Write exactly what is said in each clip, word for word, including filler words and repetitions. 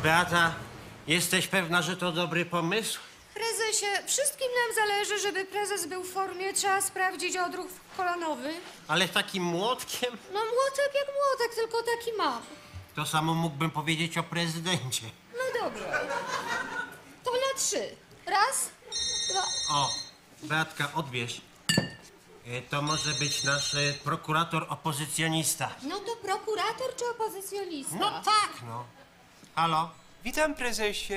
Beata, jesteś pewna, że to dobry pomysł? Prezesie, wszystkim nam zależy, żeby prezes był w formie. Trzeba sprawdzić odruch kolanowy. Ale takim młotkiem? No młotek jak młotek, tylko taki mam. To samo mógłbym powiedzieć o prezydencie. No dobra. To na trzy. Raz, dwa... O, Beatka, odbierz. E, To może być nasz e, prokurator opozycjonista. No to prokurator czy opozycjonista? No tak, no. Halo? Witam, prezesie.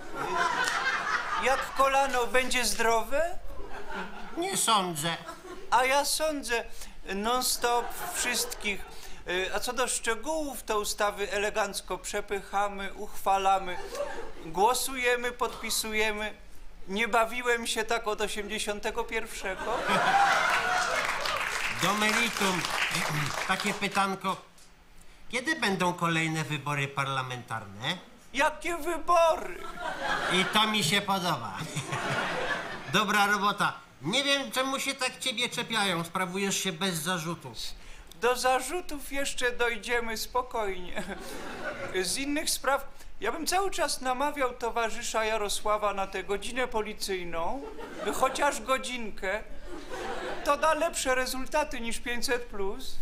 Jak kolano, będzie zdrowe? Nie sądzę. A ja sądzę, non-stop wszystkich. A co do szczegółów, to ustawy elegancko przepychamy, uchwalamy, głosujemy, podpisujemy. Nie bawiłem się tak od osiemdziesiątego pierwszego. Do meritum. Takie pytanko. Kiedy będą kolejne wybory parlamentarne? Jakie wybory? I to mi się podoba. Dobra robota. Nie wiem, czemu się tak ciebie czepiają. Sprawujesz się bez zarzutów. Do zarzutów jeszcze dojdziemy spokojnie. Z innych spraw, ja bym cały czas namawiał towarzysza Jarosława na tę godzinę policyjną, chociaż godzinkę. To da lepsze rezultaty niż pięćset plus.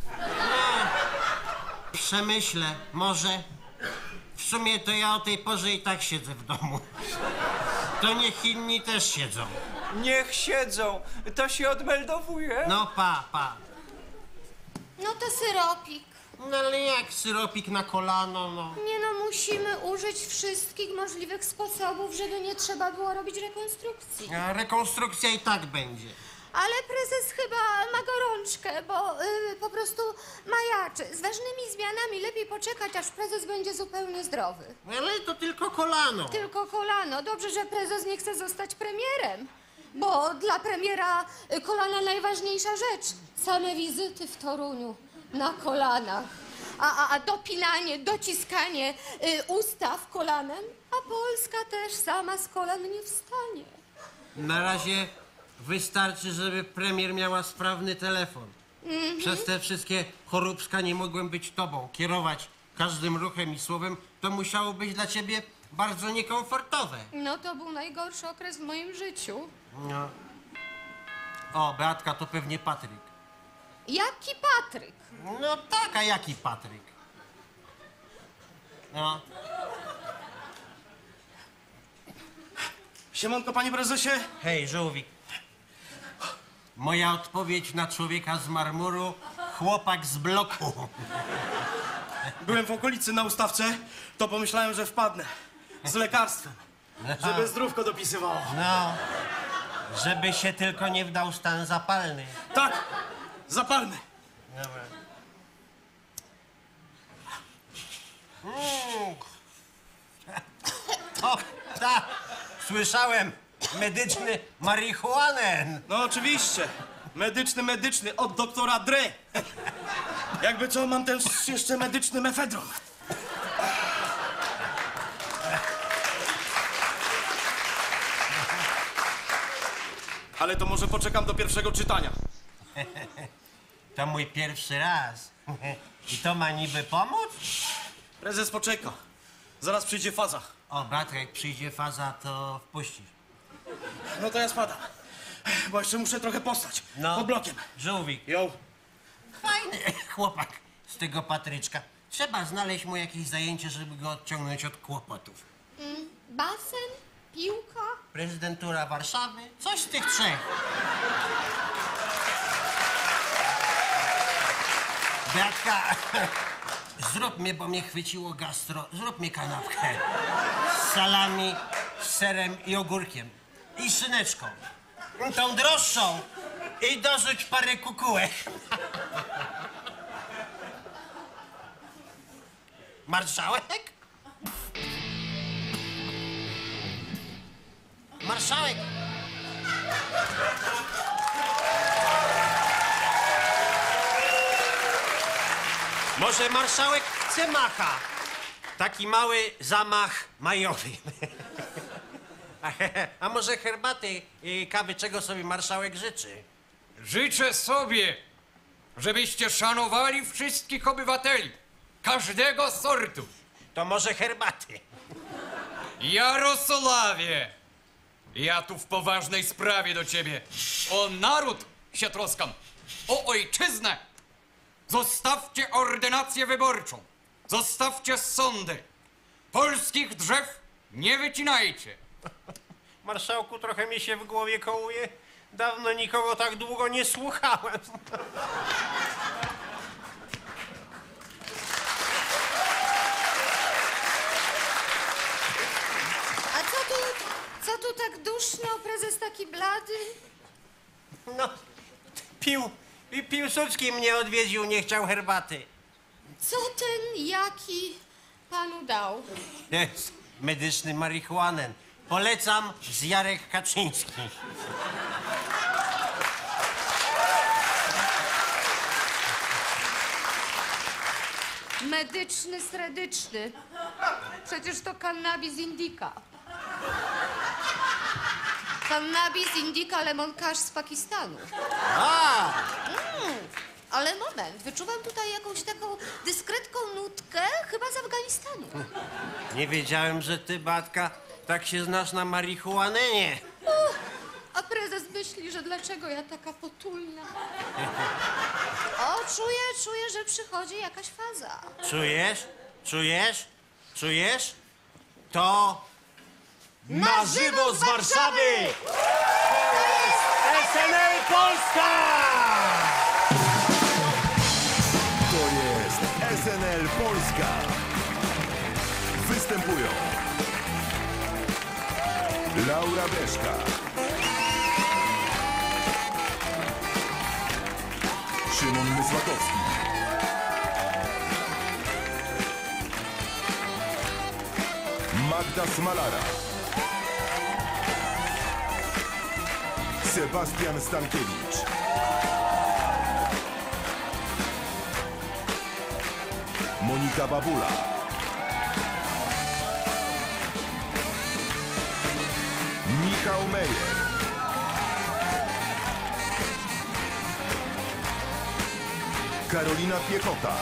Przemyślę, może. W sumie to ja o tej porze i tak siedzę w domu. To niech inni też siedzą. Niech siedzą, to się odmeldowuje. No pa, pa. No to syropik. No ale jak syropik na kolano, no. Nie no, musimy użyć wszystkich możliwych sposobów, żeby nie trzeba było robić rekonstrukcji. A rekonstrukcja i tak będzie. Ale prezes chyba ma gorączkę, bo y, po prostu majaczy. Z ważnymi zmianami lepiej poczekać, aż prezes będzie zupełnie zdrowy. Ale to tylko kolano. Tylko kolano. Dobrze, że prezes nie chce zostać premierem, bo dla premiera y, kolana najważniejsza rzecz. Same wizyty w Toruniu na kolanach. A, a, a dopinanie, dociskanie y, ustaw kolanem, a Polska też sama z kolan nie wstanie. Na razie wystarczy, żeby premier miała sprawny telefon. Mhm. Przez te wszystkie choróbska nie mogłem być tobą. Kierować każdym ruchem i słowem to musiało być dla ciebie bardzo niekomfortowe. No to był najgorszy okres w moim życiu. No. O, Beatka, to pewnie Patryk. Jaki Patryk? No tak, a jaki Patryk? No. Siemanko, panie prezesie. Hej, żółwik. Moja odpowiedź na człowieka z marmuru, chłopak z bloku. Byłem w okolicy na ustawce, to pomyślałem, że wpadnę. Z lekarstwem. Żeby zdrówko dopisywało. No, żeby się tylko nie wdał stan zapalny. Tak, zapalmy. Dobra. Mm. O, tak, słyszałem, medyczny marihuanę. No oczywiście. Medyczny, medyczny, od doktora Dre. Jakby co, mam też jeszcze medyczny mefedron. Ale to może poczekam do pierwszego czytania. To mój pierwszy raz. I to ma niby pomóc? Prezes poczeka. Zaraz przyjdzie faza. O, Bartek, jak przyjdzie faza, to wpuścisz. No to ja spadam. Bo jeszcze muszę trochę postać. No. Pod blokiem. Żółwik. Jo. Fajny chłopak z tego Patryczka. Trzeba znaleźć mu jakieś zajęcie, żeby go odciągnąć od kłopotów. Mm, basen? Piłka? Prezydentura Warszawy? Coś z tych trzech. Beatka, zrób mnie, bo mnie chwyciło gastro. Zrób mi kanapkę. Z salami, z serem i ogórkiem. I szyneczką. Tą droższą. I dorzuć parę kukułek. Marszałek? Marszałek! Może marszałek chce macha? Taki mały zamach majowy. A, a może herbaty i kawy, czego sobie marszałek życzy? Życzę sobie, żebyście szanowali wszystkich obywateli, każdego sortu. To może herbaty. Jarosławie, ja tu w poważnej sprawie do ciebie. O naród się troskam, o ojczyznę. Zostawcie ordynację wyborczą, zostawcie sądy. Polskich drzew nie wycinajcie. Marszałku, trochę mi się w głowie kołuje. Dawno nikogo tak długo nie słuchałem. A co tu, co tu tak duszno, prezes taki blady? No, pił, Piłsudski mnie odwiedził, nie chciał herbaty. Co ten jaki panu dał? Jest medyczny marihuanen. Polecam z Jarek Kaczyński. Medyczny, sredyczny. Przecież to cannabis indica. Cannabis indica lemon cash z Pakistanu. A! Mm, ale moment, wyczuwam tutaj jakąś taką dyskretną nutkę, chyba z Afganistanu. Nie wiedziałem, że ty, Batka, tak się znasz na marihuanenie. Uch, a prezes myśli, że dlaczego ja taka potulna. O, czuję, czuję, że przychodzi jakaś faza. Czujesz? Czujesz? Czujesz? To... Na żywo z Warszawy! S N L Polska! To jest S N L Polska. Występują Laura Beszka, Szymon Mysłakowski, Magda Smalara, Sebastian Stankiewicz, Monika Babula, Michał Meyer, Karolina Piechota,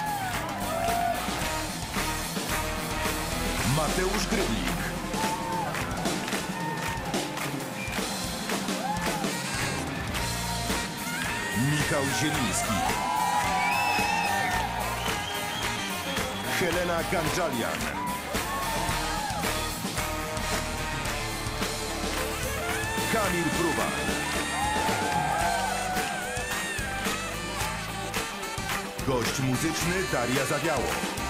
Mateusz Gryblik, Michał Zieliński, Helena Gandzalian, Kamil Bruwa, gość muzyczny Daria Zawiało,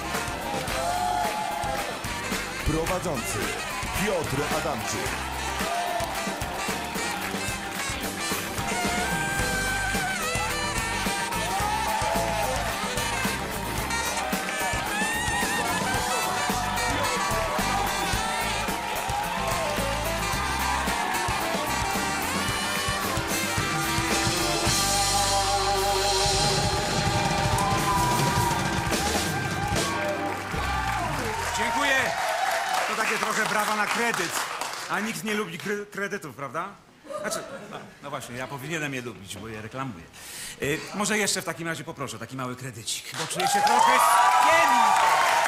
prowadzący Piotr Adamczyk. Dziękuję. To takie trochę brawa na kredyt. A nikt nie lubi kre kredytów, prawda? Znaczy, no, no właśnie, ja powinienem je lubić, bo je reklamuję. Y, może jeszcze w takim razie poproszę taki mały kredycik, bo czuję się trochę spięty.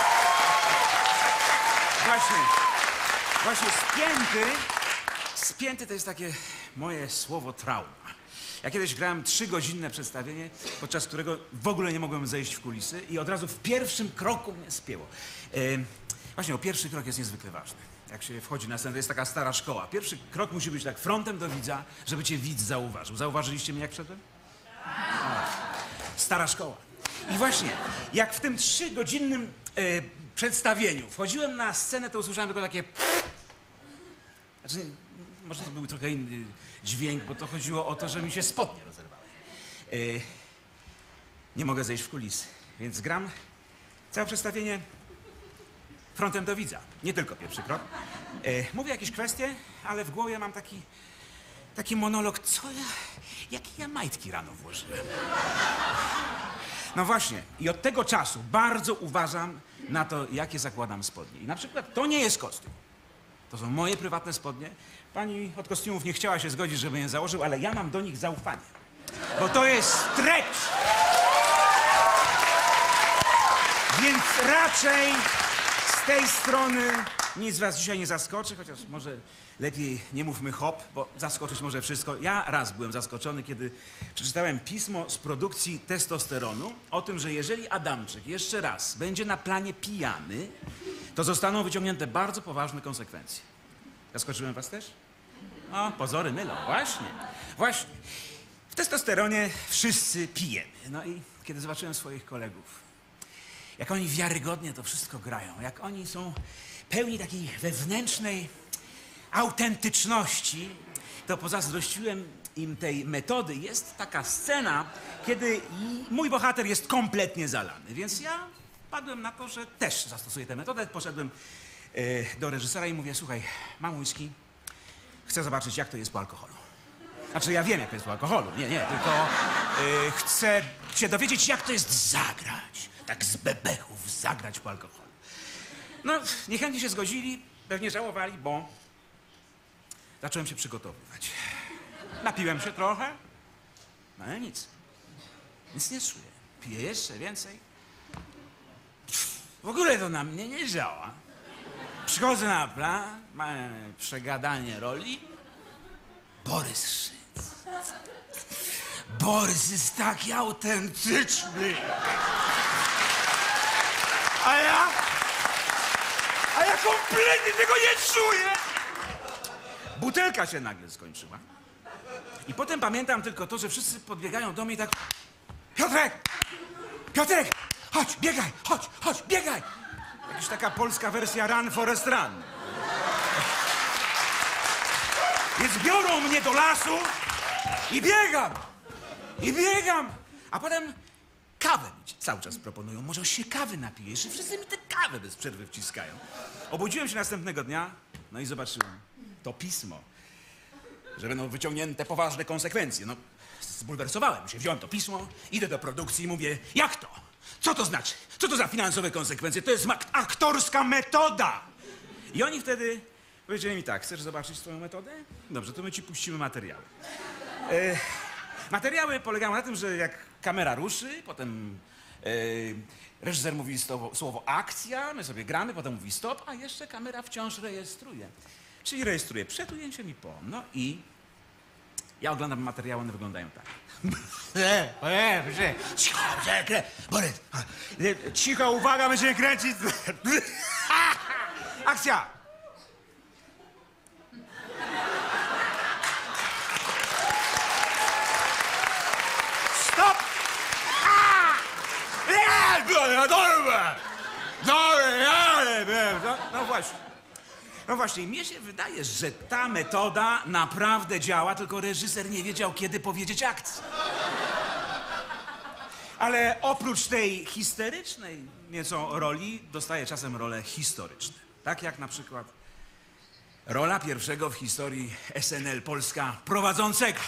Właśnie, właśnie spięty. Spięty to jest takie moje słowo trauma. Ja kiedyś grałem trzygodzinne przedstawienie, podczas którego w ogóle nie mogłem zejść w kulisy i od razu w pierwszym kroku mnie spięło. Y, właśnie, o pierwszy krok jest niezwykle ważny. Jak się wchodzi na scenę, to jest taka stara szkoła. Pierwszy krok musi być tak frontem do widza, żeby cię widz zauważył. Zauważyliście mnie, jak wszedłem? A, stara szkoła. I właśnie, jak w tym trzygodzinnym e, przedstawieniu wchodziłem na scenę, to usłyszałem tylko takie... Znaczy, może to był trochę inny dźwięk, bo to chodziło o to, że mi się spodnie rozerwały. E, nie mogę zejść w kulisy, więc gram całe przedstawienie frontem do widza. Nie tylko pierwszy krok. E, mówię jakieś kwestie, ale w głowie mam taki, taki monolog, co ja, jakie ja majtki rano włożyłem. No właśnie, i od tego czasu bardzo uważam na to, jakie zakładam spodnie. I na przykład to nie jest kostium. To są moje prywatne spodnie. Pani od kostiumów nie chciała się zgodzić, żebym je założył, ale ja mam do nich zaufanie. Bo to jest stretch. Więc raczej z tej strony Nic was dzisiaj nie zaskoczy, chociaż może lepiej nie mówmy hop, bo zaskoczyć może wszystko. Ja raz byłem zaskoczony, kiedy przeczytałem pismo z produkcji Testosteronu o tym, że jeżeli Adamczyk jeszcze raz będzie na planie pijany, to zostaną wyciągnięte bardzo poważne konsekwencje. Zaskoczyłem was też? O, pozory mylą. Właśnie, właśnie. W Testosteronie wszyscy pijemy. No i kiedy zobaczyłem swoich kolegów, jak oni wiarygodnie to wszystko grają, jak oni są pełni takiej wewnętrznej autentyczności, to pozazdrościłem im tej metody. Jest taka scena, kiedy i- mój bohater jest kompletnie zalany, więc ja wpadłem na to, że też zastosuję tę metodę. Poszedłem e, do reżysera i mówię, słuchaj, mam whisky, chcę zobaczyć, jak to jest po alkoholu. Znaczy, ja wiem, jak to jest po alkoholu, nie, nie, tylko e, chcę się dowiedzieć, jak to jest zagrać, tak z bebechów zagrać po alkoholu. No, niechętnie się zgodzili, pewnie żałowali, bo zacząłem się przygotowywać. Napiłem się trochę, no ale nic, nic nie czuję. Piję jeszcze więcej. W ogóle to na mnie nie działa. Przychodzę na plan, mamy przegadanie roli. Borys Szyc. Borys jest taki autentyczny. A ja? A ja kompletnie tego nie czuję. Butelka się nagle skończyła. I potem pamiętam tylko to, że wszyscy podbiegają do mnie i tak... Piotrek! Piotrek! Chodź, biegaj! Chodź, chodź, biegaj! Jakaś taka polska wersja Run, Forest Run. Więc biorą mnie do lasu i biegam! I biegam! A potem kawę mi cały czas proponują. Może się kawy napijesz? I wszyscy mi tę kawę bez przerwy wciskają. Obudziłem się następnego dnia, no i zobaczyłem to pismo, że będą wyciągnięte poważne konsekwencje. No, zbulwersowałem się, wziąłem to pismo, idę do produkcji i mówię, jak to? Co to znaczy? Co to za finansowe konsekwencje? To jest mak- aktorska metoda! I oni wtedy powiedzieli mi tak, chcesz zobaczyć swoją metodę? Dobrze, to my ci puścimy materiały. E, materiały polegają na tym, że jak kamera ruszy, potem e, reżyser mówi słowo, słowo akcja, my sobie gramy, potem mówi stop, a jeszcze kamera wciąż rejestruje. Czyli rejestruje przed ujęciem i po. No i ja oglądam materiały, one wyglądają tak. E, e, e, cicho, e, Borys, e, cicho, uwaga, będziemy kręcić. Akcja! Stop! A! Nie, dobra, dobra! Dobra, no właśnie. No właśnie, mnie się wydaje, że ta metoda naprawdę działa, tylko reżyser nie wiedział, kiedy powiedzieć akcji. Ale oprócz tej histerycznej nieco roli, dostaje czasem role historyczne. Tak jak na przykład rola pierwszego w historii S N L Polska prowadzącego.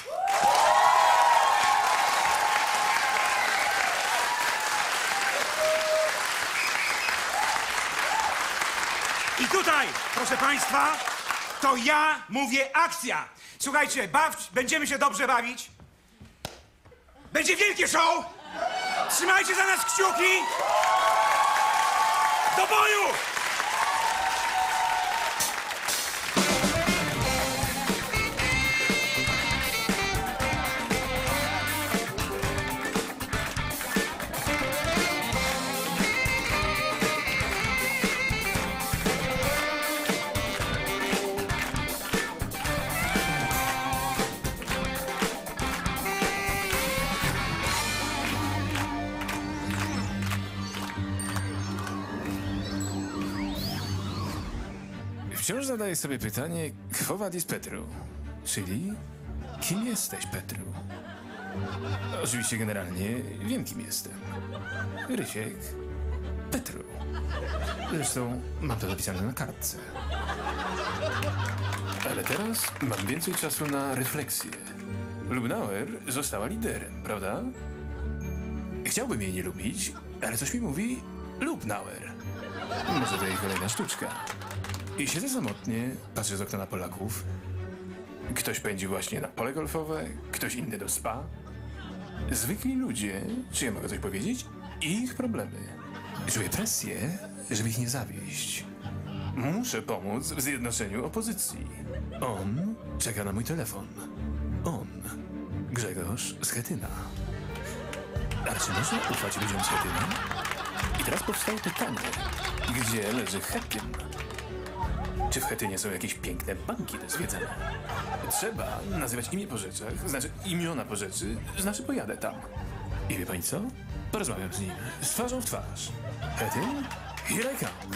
I tutaj, proszę państwa, to ja mówię akcja. Słuchajcie, baw, będziemy się dobrze bawić. Będzie wielkie show. Trzymajcie za nas kciuki. Do boju! Wciąż zadaję sobie pytanie, quo vadis Petru? Czyli, kim jesteś, Petru? Oczywiście generalnie wiem, kim jestem. Rysiek Petru. Zresztą mam to napisane na kartce. Ale teraz mam więcej czasu na refleksję. Lubnauer została liderem, prawda? Chciałbym jej nie lubić, ale coś mi mówi Lubnauer. Może to jej kolejna sztuczka. I siedzę samotnie, patrzę z okna na Polaków. Ktoś pędzi właśnie na pole golfowe, ktoś inny do spa. Zwykli ludzie, czy ja mogę coś powiedzieć? I ich problemy. Czuję presję, żeby ich nie zawieść. Muszę pomóc w zjednoczeniu opozycji. On czeka na mój telefon. On, Grzegorz Schetyna. Ale czy można ufać ludziom Schetyna? I teraz powstaje pytanie, gdzie leży Chetyn? Czy w Chetynie są jakieś piękne banki do zwiedzania? Trzeba nazywać imię po rzeczach, znaczy imiona po rzeczy, znaczy pojadę tam. I wie pani co? Porozmawiam z nim, z twarzą w twarz. Chetyn, here I come.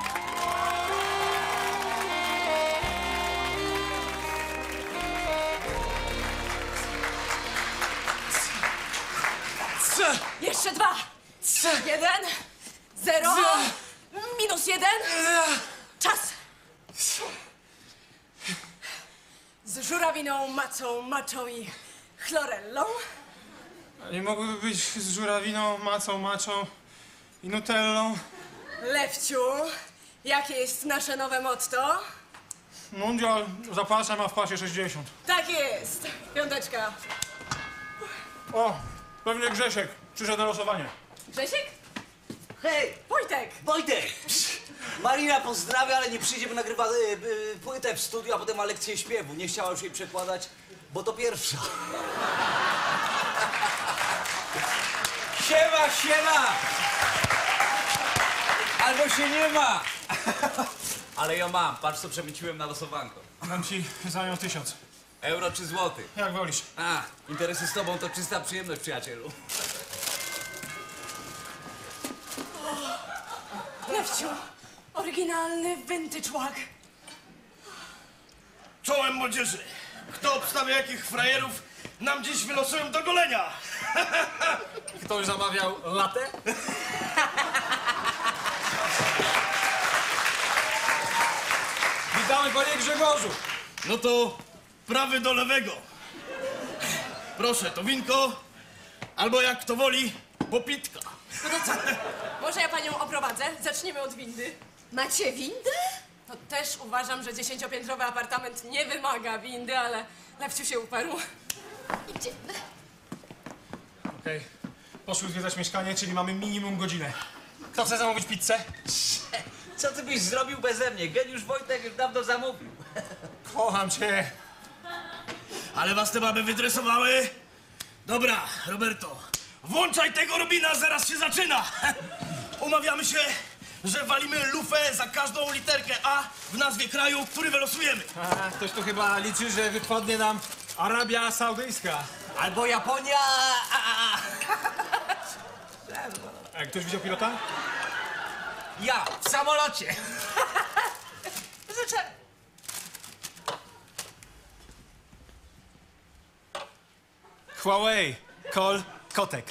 Jeszcze dwa. Jeden. Zero. Minus jeden. Czas. Z żurawiną, macą, maczą i chlorellą. Nie mogłyby być z żurawiną, macą, maczą i nutellą? Lewciu, jakie jest nasze nowe motto? Mundial zapraszam, a w pasie sześćdziesiąt. Tak jest. Piąteczka. O, pewnie Grzesiek przyszedł na losowanie. Grzesiek? Hej, Wojtek. Wojtek! Marina pozdrawia, ale nie przyjdzie, bo nagrywa y, y, płytę w studiu, a potem ma lekcję śpiewu. Nie chciała już jej przekładać, bo to pierwsza. Siema, siema! Albo się nie ma! Ale ja mam, patrz co przemyciłem na losowanko. Dam ci za nią tysiąc. Euro czy złoty? Jak wolisz. A, interesy z tobą to czysta przyjemność, przyjacielu. Lewciu, oryginalny vintage łak. Czołem młodzieży! Kto obstawia jakich frajerów nam dziś wylosują do golenia? Ktoś zamawiał latę? Witamy, panie Grzegorzu! No to prawy do lewego. Proszę, to winko, albo jak kto woli, popitka. No to co? Może ja panią oprowadzę? Zaczniemy od windy. Macie windę? To też uważam, że dziesięciopiętrowy apartament nie wymaga windy, ale Lewciu się uparł. Idziemy. Okej, poszły zwiedzać mieszkanie, czyli mamy minimum godzinę. Kto chce zamówić pizzę? Co ty byś zrobił beze mnie? Geniusz Wojtek już dawno zamówił. Kocham cię. Ale was te baby wytresowały? Dobra, Roberto, włączaj tego Robina, zaraz się zaczyna. Umawiamy się, że walimy lufę za każdą literkę A w nazwie kraju, który wylosujemy. A, ktoś tu chyba liczy, że wypadnie nam Arabia Saudyjska. Albo Japonia... A, a, a. A ktoś widział pilota? Ja, w samolocie. Życzę. Huawei, Kol, Kotek.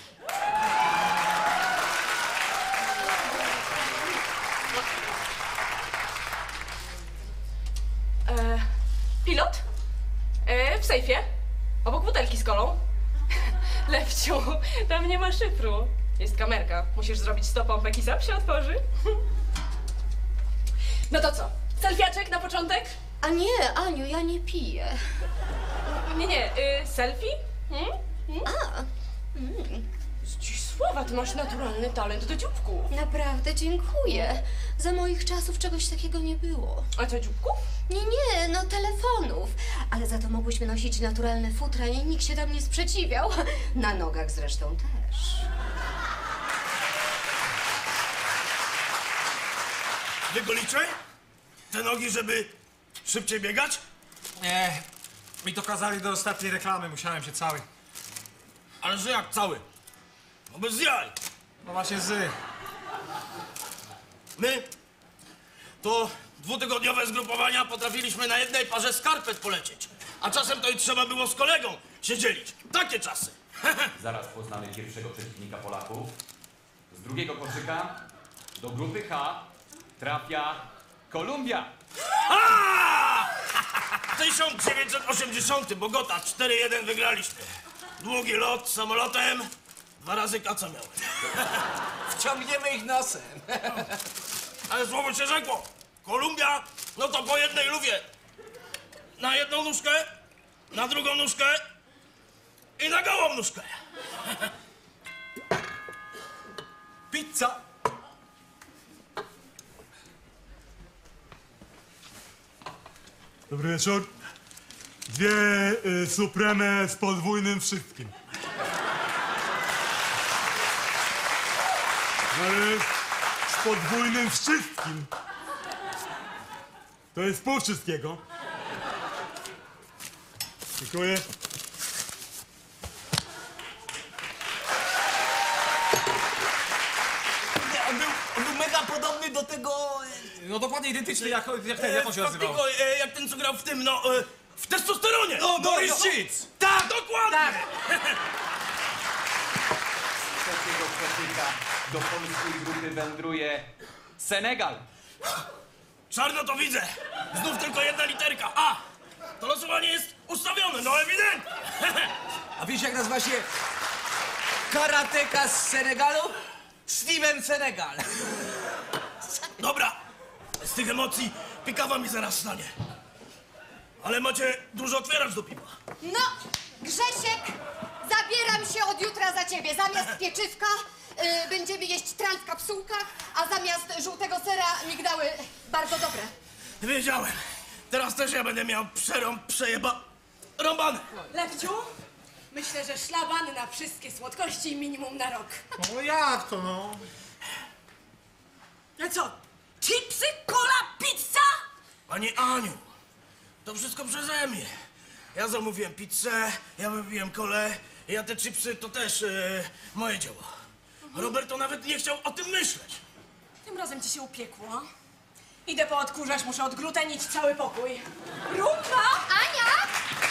E, pilot? E, w sejfie. Obok butelki z kolą. Lewciu, tam nie ma szyfru. Jest kamerka. Musisz zrobić sto pompek i sam się otworzy. No to co? Selfiaczek na początek? A nie, Aniu, ja nie piję. Nie, nie. Y, selfie? Hmm? Hmm? A, mm, Ci słowa, ty masz naturalny talent do dzióbków. naprawdę dziękuję. Za moich czasów czegoś takiego nie było. A co, dzióbków? Nie, nie, no telefonów. Ale za to mogłyśmy nosić naturalne futra i nikt się tam nie sprzeciwiał. Na nogach zresztą też. Wy go liczę? Te nogi, żeby szybciej biegać? Nie, mi to kazali do ostatniej reklamy, musiałem się cały. Ale że jak cały? No bez jaj. No właśnie z... My to dwutygodniowe zgrupowania potrafiliśmy na jednej parze skarpet polecieć. A czasem to i trzeba było z kolegą się dzielić. Takie czasy. Zaraz poznamy pierwszego przeciwnika Polaków. Z drugiego koszyka do grupy H trafia Kolumbia. A! tysiąc dziewięćset osiemdziesiąty, Bogota, cztery jeden wygraliśmy. Długi lot samolotem, dwa razy kaca miałem. Wciągniemy ich nosem. Ale słowo się rzekło. Kolumbia, no to po jednej luwie. Na jedną nóżkę, na drugą nóżkę i na gołą nóżkę. Pizza! Dobry wieczór. Dwie y, supreme z podwójnym wszystkim. Ale z podwójnym wszystkim. To jest pół wszystkiego. Dziękuję. On był, on był mega podobny do tego... No dokładnie identyczny, jak, jak ten, jak on się E, nazywał? Faktyko, e, jak ten, co grał w tym, no, e, w testosteronie. No, Boris no, no. Zic. Tak, dokładnie. Tak. Trzeciego przetyka do polskiej grupy wędruje Senegal. Czarno to widzę. Znów tylko jedna literka. A. To losowanie jest ustawione, no ewidentnie. A wiesz, jak nazywa się karateka z Senegalu? Steven Senegal. Dobra. Z tych emocji pikawa mi zaraz stanie. Ale macie dużo otwieracz do piwa. No, Grzesiek, zabieram się od jutra za ciebie. Zamiast pieczywka y, będziemy jeść tran w kapsułkach, a zamiast żółtego sera migdały bardzo dobre. Wiedziałem. Teraz też ja będę miał przerąb, przejeba... rąbany. Lewciu, myślę, że szlabany na wszystkie słodkości i minimum na rok. No jak to, no? No co, chipsy, cola, pizza? Pani Aniu, to wszystko przeze mnie. Ja zamówiłem pizzę, ja wypiłem kolę, ja te chipsy to też e, moje dzieło. Roberto nawet nie chciał o tym myśleć. Tym razem ci się upiekło. Idę po odkurzacz, muszę odglutenić cały pokój. Rumba! Ania!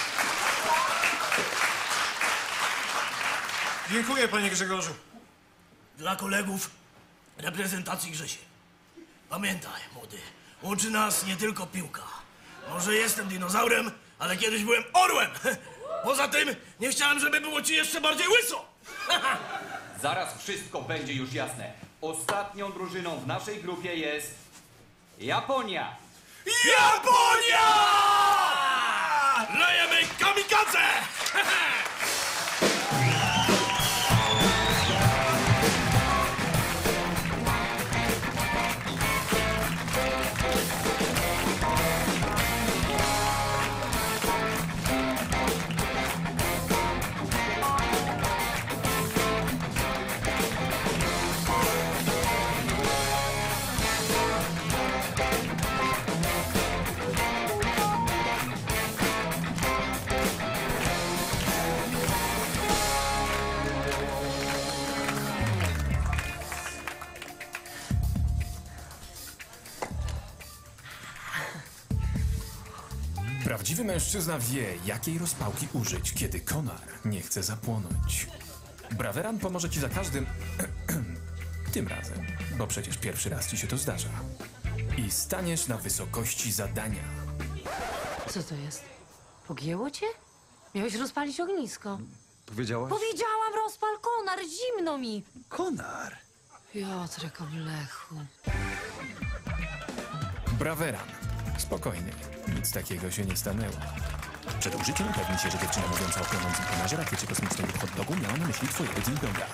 Dziękuję, panie Grzegorzu. Dla kolegów reprezentacji Grzesie. Pamiętaj, młody, łączy nas nie tylko piłka. Może jestem dinozaurem, ale kiedyś byłem orłem. Poza tym nie chciałem, żeby było ci jeszcze bardziej łyso. Zaraz wszystko będzie już jasne. Ostatnią drużyną w naszej grupie jest Japonia. Japonia! Lejemy kamikadze! Prawdziwy mężczyzna wie, jakiej rozpałki użyć, kiedy konar nie chce zapłonąć. Braweran pomoże ci za każdym... tym razem, bo przecież pierwszy raz ci się to zdarza. I staniesz na wysokości zadania. Co to jest? Pogięło cię? Miałeś rozpalić ognisko. Powiedziałaś? Powiedziałam, rozpal konar, zimno mi. Konar? Piotrek Oblechu. Braweran. Spokojny. Nic takiego się nie stanęło. Przed użyciem upewnij się, że dziewczyna mówiąca o płonącym konarze, rakiecie kosmicznej lub hot dogu miała na myśli twojego ding-donga.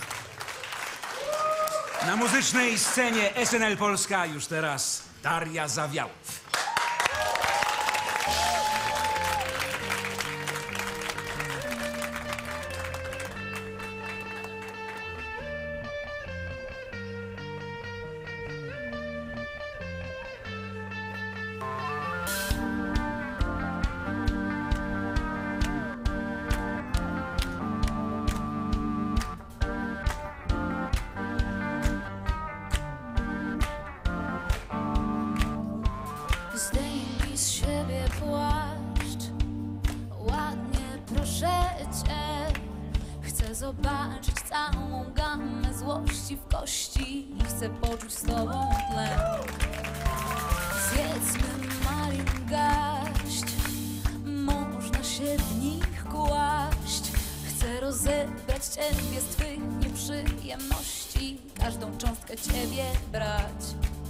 Na muzycznej scenie S N L Polska już teraz Daria Zawiałów. Zdejmij z siebie płaszcz, ładnie proszę cię. Chcę zobaczyć całą gamę złości w kości i chcę poczuć z tobą tlen. Zjedzmy malingaść, można się w nich kłaść. Chcę rozebrać ciebie z twych nieprzyjemności, każdą cząstkę ciebie brać.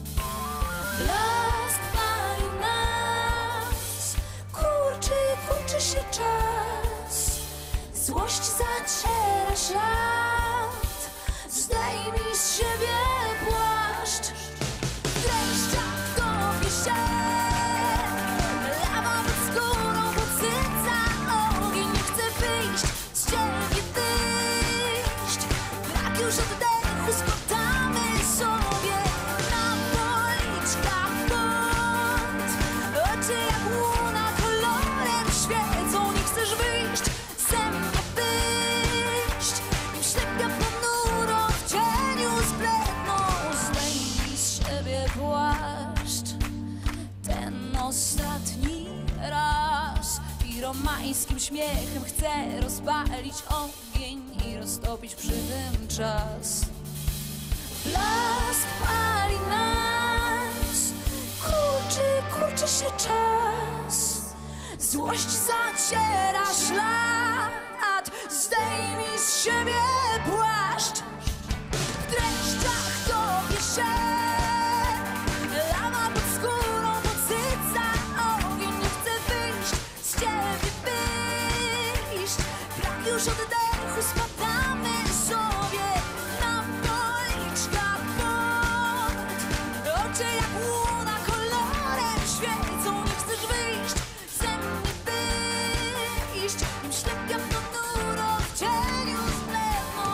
Blask pali nas, kurczy, kurczy się czas. Złość zaciera ślad, zdejmij z siebie płaszcz. Dreszcza w tobie się, lawa w romańskim śmiechem chce rozpalić ogień i roztopić przy tym czas. Blask pali nas, kurczy, kurczy się czas. Złość zaciera ślad, zdejmij z siebie płaszcz. W dreszczach topie się, lawa pod skórą podsyca ogień. Nie chcę wyjść, z ciebie wyjść. Brak już oddechu, spadamy sobie na policzkach pot. Oczy jak łuna kolorem świecą. Nie chcesz wyjść, ze mnie wyjść. Nim ślepiam to nuro w cieniu zbledną.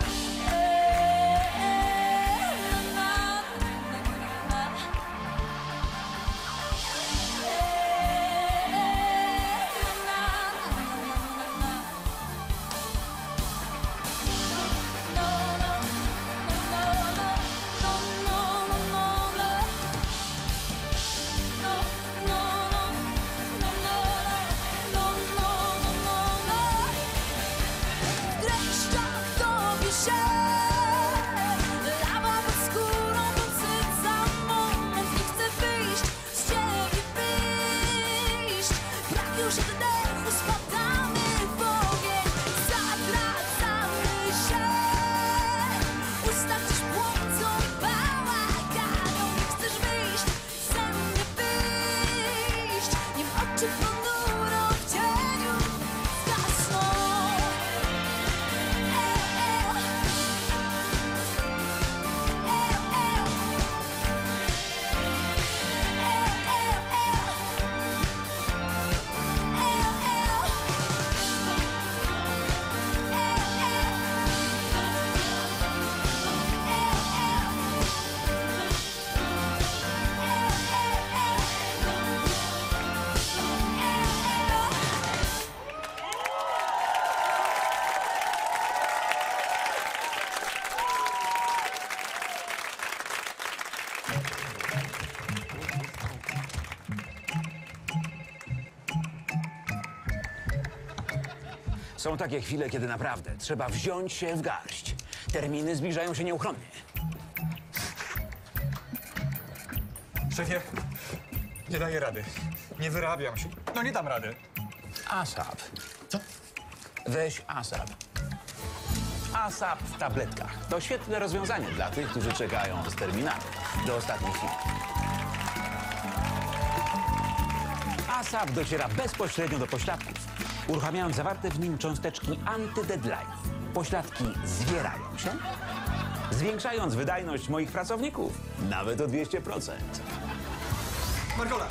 W dreszczach topie się, lawa pod skórą podsyca moment. Nie chcę wyjść, z ciebie wyjść. Brak już oddechu, spadamy w ogień. Zatracamy się, usta gdzieś płocą bałaganą. Nie chcesz wyjść, ze mnie wyjść. Nim oczy ponuro w cieniu zgasną. Są takie chwile, kiedy naprawdę trzeba wziąć się w garść. Terminy zbliżają się nieuchronnie. Szefie, nie daję rady. Nie wyrabiam się. No nie dam rady. ASAP. Co? Weź ASAP. ASAP w tabletkach. To świetne rozwiązanie dla tych, którzy czekają z terminami do ostatniej chwili. ASAP dociera bezpośrednio do pośladków, uruchamiając zawarte w nim cząsteczki anty-deadline. Pośladki zwierają się, zwiększając wydajność moich pracowników nawet o dwieście procent. Margola!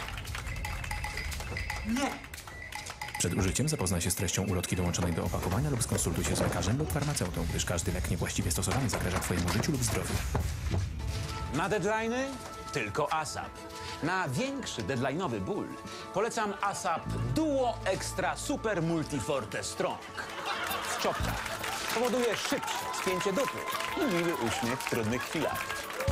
Nie! Przed użyciem zapoznaj się z treścią ulotki dołączonej do opakowania lub skonsultuj się z lekarzem lub farmaceutą, gdyż każdy lek niewłaściwie stosowany zagraża Twojemu życiu lub zdrowiu. Na deadline'y tylko ASAP. Na większy deadline'owy ból polecam ASAP Duo Extra Super Multiforte Strong. W czopkach powoduje szybsze spięcie dupy i miły uśmiech w trudnych chwilach.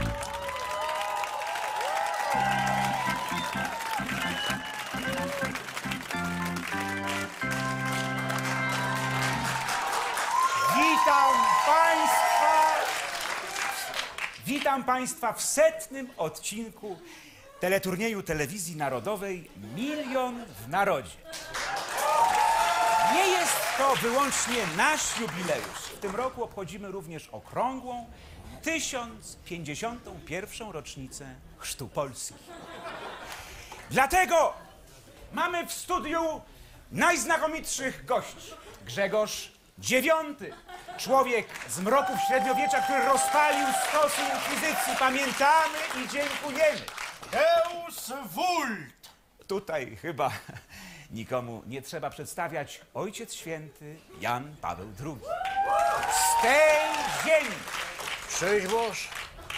Witam Państwa! Witam Państwa w setnym odcinku teleturnieju telewizji narodowej Milion w Narodzie. Nie jest to wyłącznie nasz jubileusz. W tym roku obchodzimy również okrągłą tysiąc pięćdziesiątą pierwszą rocznicę chrztu Polski. Dlatego mamy w studiu najznakomitszych gości. Grzegorz Dziewiąty, człowiek z mroków średniowiecza, który rozpalił stosy inkwizycji. Pamiętamy i dziękujemy. Deus vult! Tutaj chyba nikomu nie trzeba przedstawiać Ojciec Święty Jan Paweł drugi. Z tej ziemi. Szczęść Boże.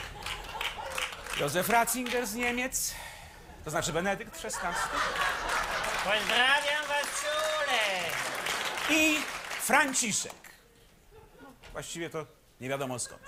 Józef Ratzinger z Niemiec, to znaczy Benedykt szesnasty. Pozdrawiam was, czule! I Franciszek. No, właściwie to nie wiadomo skąd.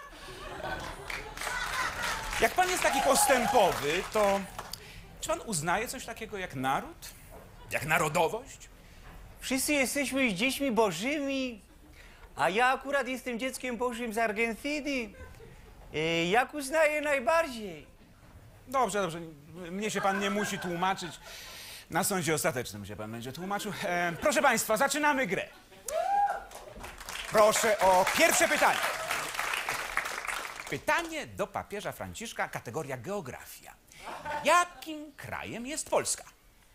Jak pan jest taki postępowy, to czy pan uznaje coś takiego jak naród? Jak narodowość? Wszyscy jesteśmy dziećmi bożymi, a ja akurat jestem dzieckiem bożym z Argentyny. E, jak uznaję najbardziej? Dobrze, dobrze. Mnie się pan nie musi tłumaczyć. Na sądzie ostatecznym się pan będzie tłumaczył. E, proszę państwa, zaczynamy grę. Proszę o pierwsze pytanie. Pytanie do papieża Franciszka, kategoria geografia. Jakim krajem jest Polska?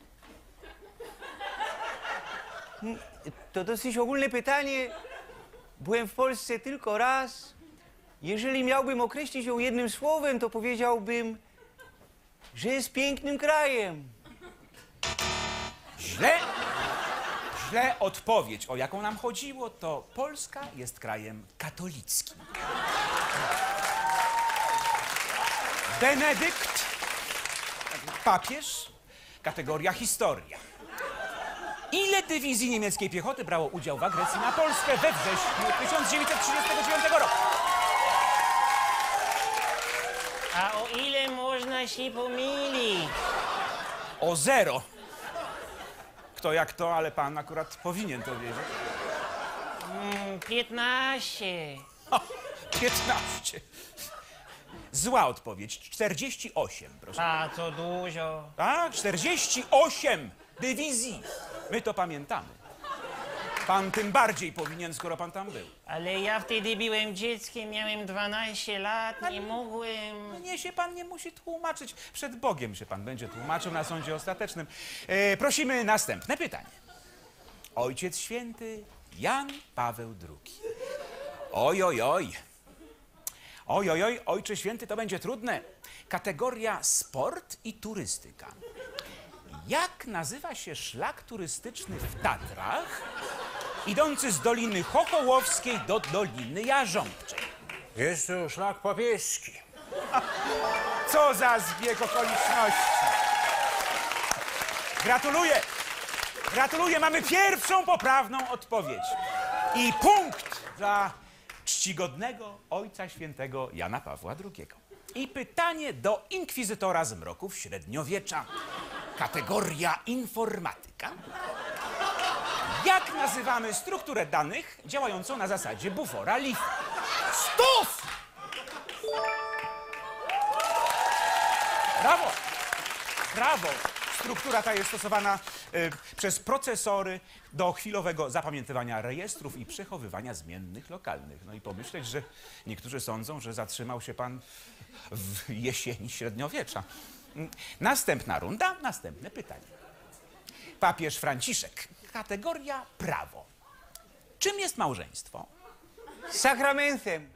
To dosyć ogólne pytanie. Byłem w Polsce tylko raz. Jeżeli miałbym określić ją jednym słowem, to powiedziałbym, że jest pięknym krajem. Źle. Źle odpowiedź, o jaką nam chodziło, to Polska jest krajem katolickim. Benedykt, papież, kategoria historia. Ile dywizji niemieckiej piechoty brało udział w agresji na Polskę we wrześniu tysiąc dziewięćset trzydziestego dziewiątego roku? A o ile można się pomylić? O zero. Kto jak to, ale pan akurat powinien to wiedzieć. Mm, piętnaście. O, piętnaście. Zła odpowiedź. czterdzieści osiem, proszę. A, to dużo. Tak, czterdzieści osiem dywizji. My to pamiętamy. Pan tym bardziej powinien, skoro pan tam był. Ale ja wtedy byłem dzieckiem, miałem dwanaście lat, nie mogłem... Mnie się pan nie musi tłumaczyć. Przed Bogiem się pan będzie tłumaczył na sądzie ostatecznym. E, prosimy następne pytanie. Ojciec Święty Jan Paweł drugi. Oj, oj, oj. Oj, oj, oj, Ojcze Święty, to będzie trudne. Kategoria sport i turystyka. Jak nazywa się szlak turystyczny w Tatrach, idący z Doliny Chochołowskiej do Doliny Jarząbczej? Jest to szlak papieski. Co za zbieg okoliczności. Gratuluję. Gratuluję, mamy pierwszą poprawną odpowiedź. I punkt dla czcigodnego Ojca Świętego Jana Pawła drugiego. I pytanie do inkwizytora z mroków średniowiecza. Kategoria informatyka. Jak nazywamy strukturę danych działającą na zasadzie bufora Lifa? Stów! Brawo! Brawo! Struktura ta jest stosowana y, przez procesory do chwilowego zapamiętywania rejestrów i przechowywania zmiennych lokalnych. No i pomyśleć, że niektórzy sądzą, że zatrzymał się pan w jesieni średniowiecza. Następna runda, następne pytanie. Papież Franciszek, kategoria prawo. Czym jest małżeństwo? Sakramentem.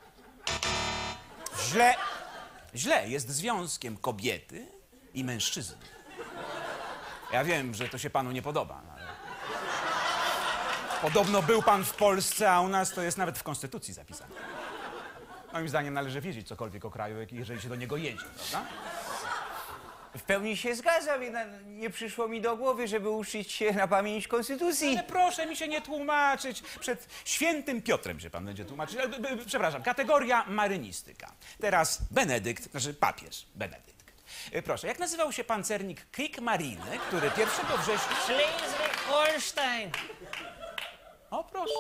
Źle. Źle, jest związkiem kobiety i mężczyzny. Ja wiem, że to się panu nie podoba, ale... Podobno był pan w Polsce, a u nas to jest nawet w konstytucji zapisane. Moim zdaniem należy wiedzieć cokolwiek o kraju, jeżeli się do niego jedzie, prawda? W pełni się zgadzam, jednak nie przyszło mi do głowy, żeby uczyć się na pamięć konstytucji. Ale proszę mi się nie tłumaczyć. Przed świętym Piotrem się pan będzie tłumaczyć. E, e, Przepraszam, kategoria marynistyka. Teraz Benedykt, znaczy papież Benedykt. E, Proszę, jak nazywał się pancernik Kriegsmarine, który pierwszego września... Schleswig-Holstein. O, proszę.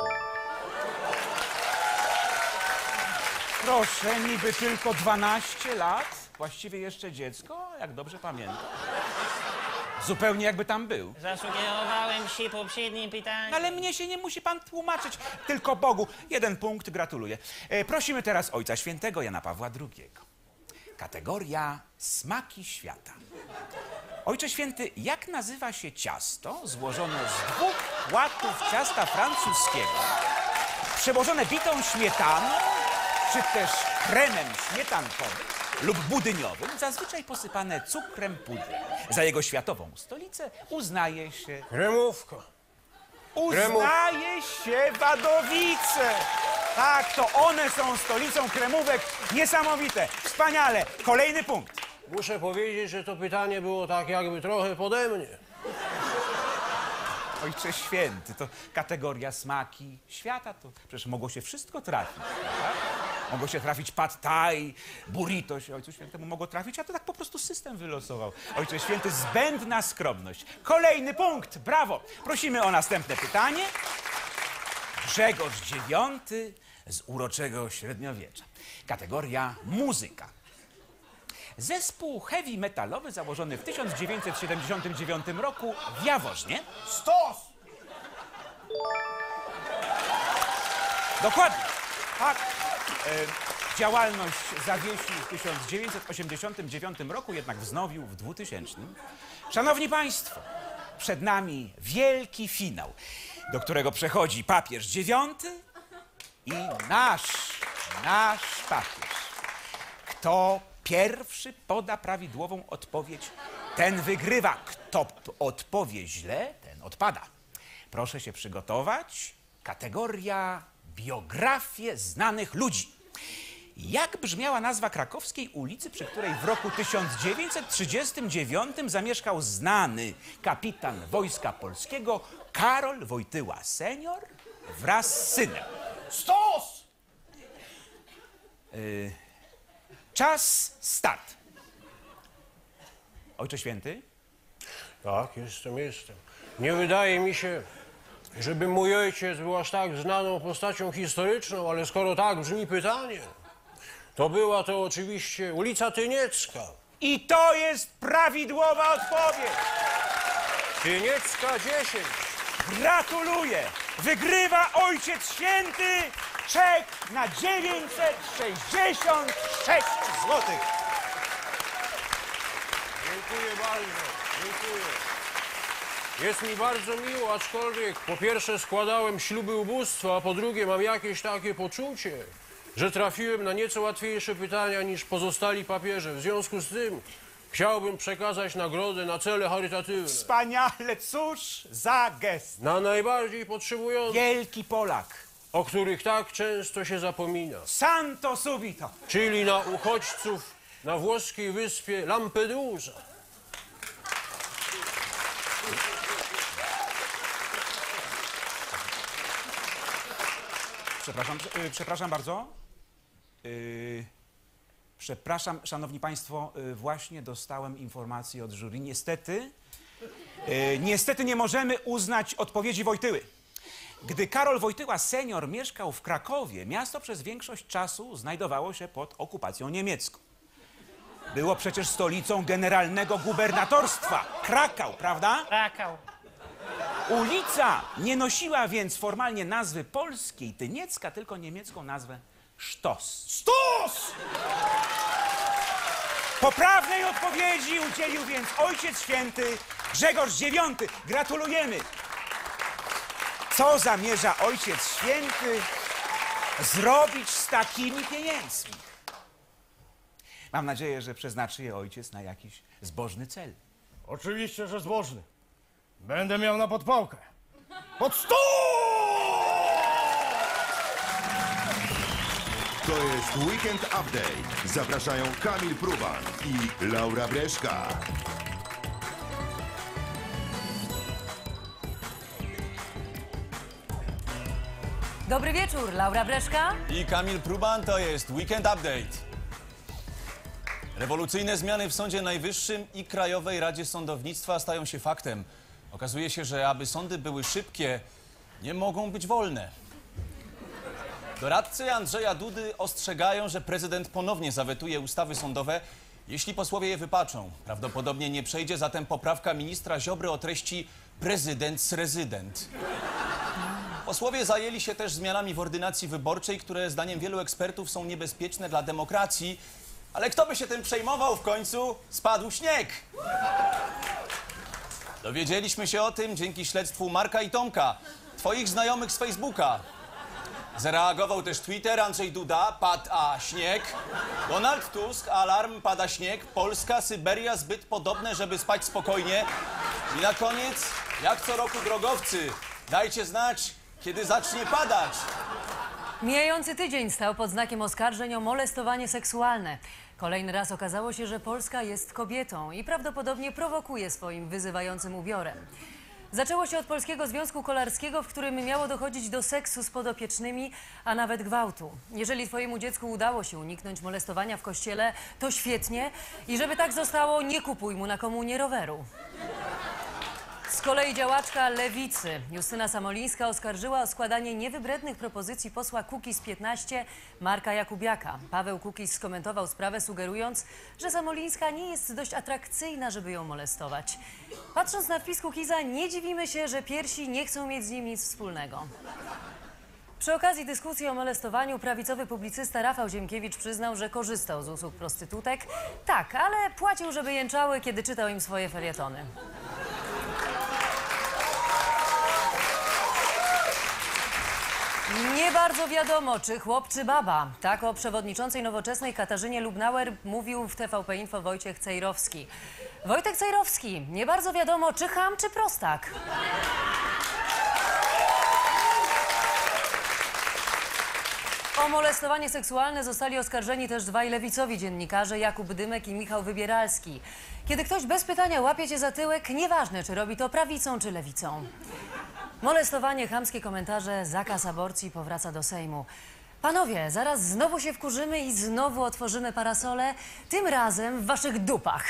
Proszę, niby tylko dwanaście lat, właściwie jeszcze dziecko, jak dobrze pamiętam. Zupełnie jakby tam był. Zasugerowałem się poprzednim pytaniem. Ale mnie się nie musi pan tłumaczyć, tylko Bogu. Jeden punkt, gratuluję. E, prosimy teraz Ojca Świętego Jana Pawła drugiego. Kategoria smaki świata. Ojcze Święty, jak nazywa się ciasto złożone z dwóch płatów ciasta francuskiego, przełożone bitą śmietaną, czy też kremem śmietankowym lub budyniowym, zazwyczaj posypane cukrem pudrem. Za jego światową stolicę uznaje się... Kremówka. Uznaje się Wadowice. Tak, to one są stolicą kremówek. Niesamowite. Wspaniale. Kolejny punkt. Muszę powiedzieć, że to pytanie było tak jakby trochę pode mnie. Ojcze Święty, to kategoria smaki świata, to przecież mogło się wszystko trafić, tak? Mogło się trafić pad thai, burrito się Ojcu Świętemu mogło trafić, a to tak po prostu system wylosował. Ojcze Święty, zbędna skromność. Kolejny punkt, brawo. Prosimy o następne pytanie. Grzegorz dziewiąty z uroczego średniowiecza. Kategoria muzyka. Zespół heavy metalowy założony w tysiąc dziewięćset siedemdziesiątym dziewiątym roku w Jaworznie. Stos! Dokładnie. Tak. E, działalność zawiesił w tysiąc dziewięćset osiemdziesiątym dziewiątym roku, jednak wznowił w dwutysięcznym. Szanowni Państwo, przed nami wielki finał, do którego przechodzi papież dziewiąty i nasz, nasz papież. Kto pierwszy poda prawidłową odpowiedź, ten wygrywa. Kto odpowie źle, ten odpada. Proszę się przygotować. Kategoria biografie znanych ludzi. Jak brzmiała nazwa krakowskiej ulicy, przy której w roku tysiąc dziewięćset trzydziestym dziewiątym zamieszkał znany kapitan Wojska Polskiego Karol Wojtyła senior wraz z synem? Stos! Y czas, start. Ojcze Święty? Tak, jestem, jestem. Nie wydaje mi się, żeby mój ojciec był aż tak znaną postacią historyczną, ale skoro tak brzmi pytanie, to była to oczywiście ulica Tyniecka. I to jest prawidłowa odpowiedź. Tyniecka dziesięć. Gratuluję! Wygrywa Ojciec Święty czek na dziewięćset sześćdziesiąt sześć złotych. Dziękuję bardzo, dziękuję. Jest mi bardzo miło, aczkolwiek po pierwsze składałem śluby ubóstwa, a po drugie mam jakieś takie poczucie, że trafiłem na nieco łatwiejsze pytania niż pozostali papieże. W związku z tym chciałbym przekazać nagrodę na cele charytatywne. Wspaniale, cóż za gest. Na najbardziej potrzebujących. Wielki Polak. O których tak często się zapomina. Santo subito. Czyli na uchodźców na włoskiej wyspie Lampedusa. Przepraszam, yy, przepraszam bardzo. Yy, przepraszam, szanowni państwo, yy, właśnie dostałem informację od jury. Niestety, yy, niestety nie możemy uznać odpowiedzi Wojtyły. Gdy Karol Wojtyła senior mieszkał w Krakowie, miasto przez większość czasu znajdowało się pod okupacją niemiecką. Było przecież stolicą generalnego gubernatorstwa. Krakał, prawda? Krakał. Ulica nie nosiła więc formalnie nazwy polskiej Tyniecka, tylko niemiecką nazwę Sztos. Stos! Poprawnej odpowiedzi udzielił więc Ojciec Święty Grzegorz dziewiąty. Gratulujemy! Co zamierza Ojciec Święty zrobić z takimi pieniędzmi? Mam nadzieję, że przeznaczy je Ojciec na jakiś zbożny cel. Oczywiście, że zbożny. Będę miał na podpałkę. Pod stół! To jest Weekend Update. Zapraszają Kamil Pruban i Laura Breszka. Dobry wieczór, Laura Breszka. I Kamil Pruban, to jest Weekend Update. Rewolucyjne zmiany w Sądzie Najwyższym i Krajowej Radzie Sądownictwa stają się faktem. Okazuje się, że aby sądy były szybkie, nie mogą być wolne. Doradcy Andrzeja Dudy ostrzegają, że prezydent ponownie zawetuje ustawy sądowe, jeśli posłowie je wypaczą. Prawdopodobnie nie przejdzie zatem poprawka ministra Ziobry o treści prezydent z rezydent. Posłowie zajęli się też zmianami w ordynacji wyborczej, które zdaniem wielu ekspertów są niebezpieczne dla demokracji. Ale kto by się tym przejmował w końcu? Spadł śnieg. Dowiedzieliśmy się o tym dzięki śledztwu Marka i Tomka, twoich znajomych z Facebooka. Zareagował też Twitter, Andrzej Duda, pad a śnieg. Donald Tusk, alarm, pada śnieg. Polska, Syberia zbyt podobne, żeby spać spokojnie. I na koniec, jak co roku drogowcy, dajcie znać, kiedy zacznie padać. Mijający tydzień stał pod znakiem oskarżeń o molestowanie seksualne. Kolejny raz okazało się, że Polska jest kobietą i prawdopodobnie prowokuje swoim wyzywającym ubiorem. Zaczęło się od Polskiego Związku Kolarskiego, w którym miało dochodzić do seksu z podopiecznymi, a nawet gwałtu. Jeżeli twojemu dziecku udało się uniknąć molestowania w kościele, to świetnie. I żeby tak zostało, nie kupuj mu na komunię roweru. Z kolei działaczka Lewicy Justyna Samolińska oskarżyła o składanie niewybrednych propozycji posła Kukiz piętnaście Marka Jakubiaka. Paweł Kukiz skomentował sprawę, sugerując, że Samolińska nie jest dość atrakcyjna, żeby ją molestować. Patrząc na wpis Kukiza, nie dziwimy się, że pierwsi nie chcą mieć z nim nic wspólnego. Przy okazji dyskusji o molestowaniu prawicowy publicysta Rafał Ziemkiewicz przyznał, że korzystał z usług prostytutek. Tak, ale płacił, żeby jęczały, kiedy czytał im swoje felietony. Nie bardzo wiadomo, czy chłop, czy baba. Tak o przewodniczącej Nowoczesnej Katarzynie Lubnauer mówił w T V P Info Wojciech Cejrowski. Wojtek Cejrowski, nie bardzo wiadomo, czy cham, czy prostak. O molestowanie seksualne zostali oskarżeni też dwaj lewicowi dziennikarze, Jakub Dymek i Michał Wybieralski. Kiedy ktoś bez pytania łapie cię za tyłek, nieważne, czy robi to prawicą, czy lewicą. Molestowanie, chamskie komentarze, zakaz aborcji powraca do Sejmu. Panowie, zaraz znowu się wkurzymy i znowu otworzymy parasole, tym razem w waszych dupach.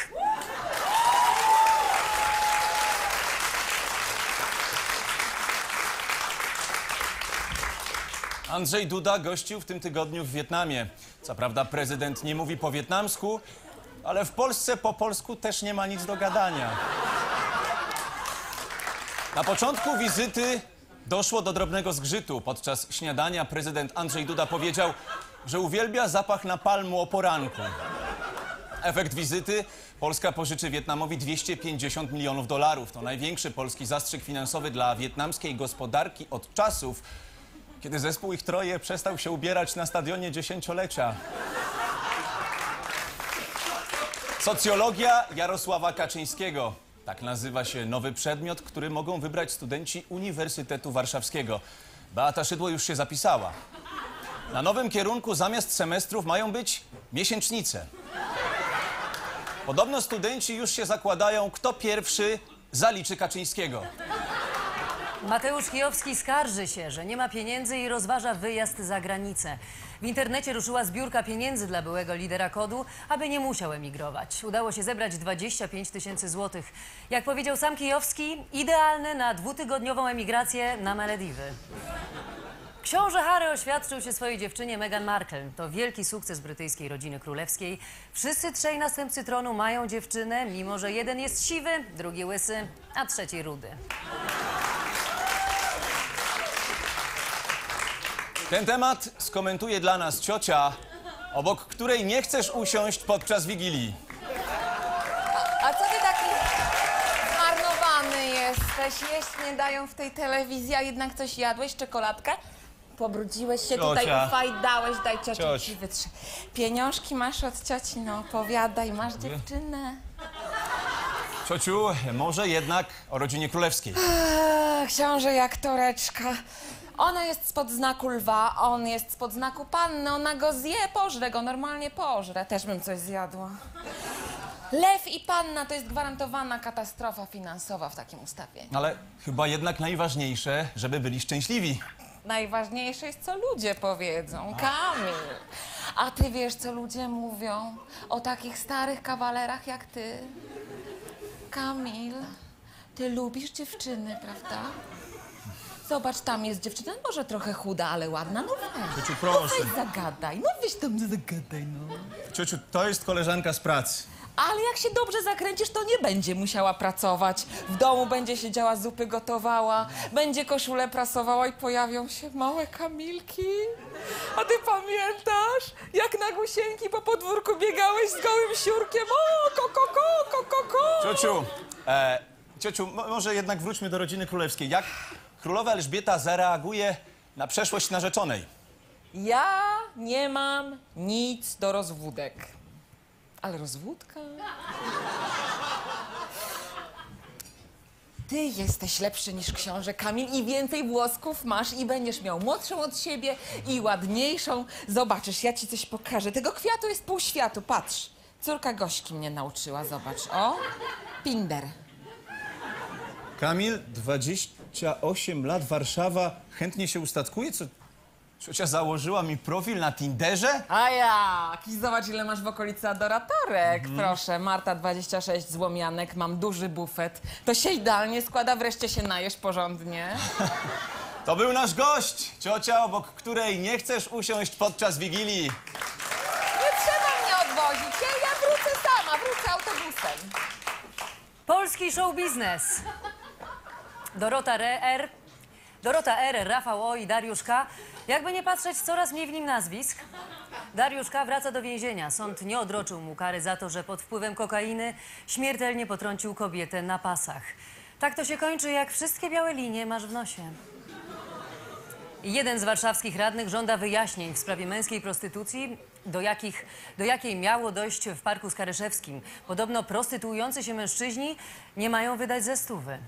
Andrzej Duda gościł w tym tygodniu w Wietnamie. Co prawda prezydent nie mówi po wietnamsku, ale w Polsce po polsku też nie ma nic do gadania. Na początku wizyty doszło do drobnego zgrzytu. Podczas śniadania prezydent Andrzej Duda powiedział, że uwielbia zapach napalmu o poranku. Efekt wizyty: Polska pożyczy Wietnamowi dwieście pięćdziesiąt milionów dolarów. To największy polski zastrzyk finansowy dla wietnamskiej gospodarki od czasów, kiedy zespół Ich Troje przestał się ubierać na stadionie dziesięciolecia. Socjologia Jarosława Kaczyńskiego. Tak nazywa się nowy przedmiot, który mogą wybrać studenci Uniwersytetu Warszawskiego. Beata Szydło już się zapisała. Na nowym kierunku zamiast semestrów mają być miesięcznice. Podobno studenci już się zakładają, kto pierwszy zaliczy Kaczyńskiego. Mateusz Kijowski skarży się, że nie ma pieniędzy i rozważa wyjazd za granicę. W internecie ruszyła zbiórka pieniędzy dla byłego lidera KOD-u, aby nie musiał emigrować. Udało się zebrać dwadzieścia pięć tysięcy złotych. Jak powiedział sam Kijowski, idealne na dwutygodniową emigrację na Malediwy. Książę Harry oświadczył się swojej dziewczynie Meghan Markle. To wielki sukces brytyjskiej rodziny królewskiej. Wszyscy trzej następcy tronu mają dziewczynę, mimo że jeden jest siwy, drugi łysy, a trzeci rudy. Ten temat skomentuje dla nas ciocia, obok której nie chcesz usiąść podczas Wigilii. A co ty taki zmarnowany jesteś? Jeść nie dają w tej telewizji, a jednak coś jadłeś? Czekoladkę? Pobrudziłeś się, Ciocia. tutaj ufaj, daj cioci Cioć. ci wytrzy. Pieniążki masz od cioci, no opowiadaj, masz dziewczynę. Ciociu, może jednak o rodzinie królewskiej. Ech, książę jak toreczka. Ona jest spod znaku lwa, on jest spod znaku panny, ona go zje, pożre go, normalnie pożre. Też bym coś zjadła. Lew i panna to jest gwarantowana katastrofa finansowa w takim ustawieniu. Ale chyba jednak najważniejsze, żeby byli szczęśliwi. Najważniejsze jest, co ludzie powiedzą. Kamil, a ty wiesz, co ludzie mówią o takich starych kawalerach jak ty? Kamil, ty lubisz dziewczyny, prawda? Zobacz, tam jest dziewczyna, może trochę chuda, ale ładna, no weź. Ciociu, proszę. No weź zagadaj, no weź tam zagadaj, no. Ciociu, to jest koleżanka z pracy. Ale jak się dobrze zakręcisz, to nie będzie musiała pracować. W domu będzie siedziała, zupy gotowała, będzie koszulę prasowała i pojawią się małe Kamilki. A ty pamiętasz, jak na gusieńki po podwórku biegałeś z gołym siurkiem? O, ko, ko, ko, ko, ko, ko. Ciociu, e, ciociu, mo- może jednak wróćmy do rodziny królewskiej. Jak królowa Elżbieta zareaguje na przeszłość narzeczonej? Ja nie mam nic do rozwódek. Ale rozwódka? Ty jesteś lepszy niż książę Kamil i więcej włosków masz i będziesz miał młodszą od siebie i ładniejszą. Zobaczysz, ja ci coś pokażę. Tego kwiatu jest pół światu, patrz. Córka Gośki mnie nauczyła, zobacz. O, Pinder. Kamil, dwadzieścia osiem lat, Warszawa, chętnie się ustatkuje? Co, ciocia założyła mi profil na Tinderze? A jak? I zobacz, ile masz w okolicy adoratorek. Mhm. Proszę, Marta dwadzieścia sześć, złomianek, mam duży bufet. To się idealnie składa, wreszcie się najesz porządnie. To był nasz gość, ciocia, obok której nie chcesz usiąść podczas Wigilii. Nie trzeba mnie odwozić, ja, ja wrócę sama, wrócę autobusem. Polski show biznes. Dorota R., Dorota R., Rafał O. i Dariusz K. Jakby nie patrzeć, coraz mniej w nim nazwisk. Dariusz K. wraca do więzienia. Sąd nie odroczył mu kary za to, że pod wpływem kokainy śmiertelnie potrącił kobietę na pasach. Tak to się kończy, jak wszystkie białe linie masz w nosie. Jeden z warszawskich radnych żąda wyjaśnień w sprawie męskiej prostytucji, do, jakich, do jakiej miało dojść w Parku Skaryszewskim. Podobno prostytuujący się mężczyźni nie mają wydać ze stówy.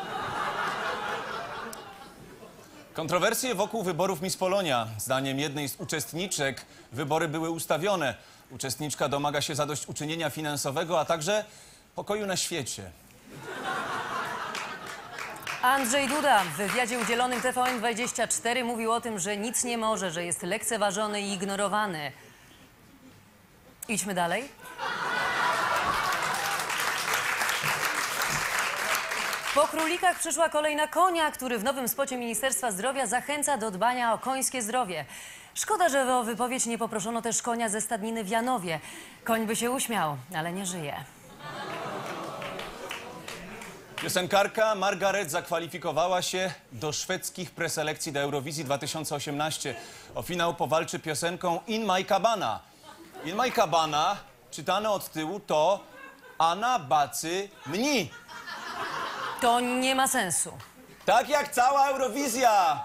Kontrowersje wokół wyborów Miss Polonia. Zdaniem jednej z uczestniczek wybory były ustawione. Uczestniczka domaga się zadośćuczynienia finansowego, a także pokoju na świecie. Andrzej Duda w wywiadzie udzielonym T V N dwadzieścia cztery mówił o tym, że nic nie może, że jest lekceważony i ignorowany. Idźmy dalej. Po królikach przyszła kolej na konia, który w nowym spocie Ministerstwa Zdrowia zachęca do dbania o końskie zdrowie. Szkoda, że o wypowiedź nie poproszono też konia ze stadniny w Janowie. Koń by się uśmiał, ale nie żyje. Piosenkarka Margaret zakwalifikowała się do szwedzkich preselekcji do Eurowizji dwa tysiące osiemnaście. O finał powalczy piosenką In My Cabana. In My Cabana, czytane od tyłu, to Ana Bacy Mni. To nie ma sensu. Tak jak cała Eurowizja.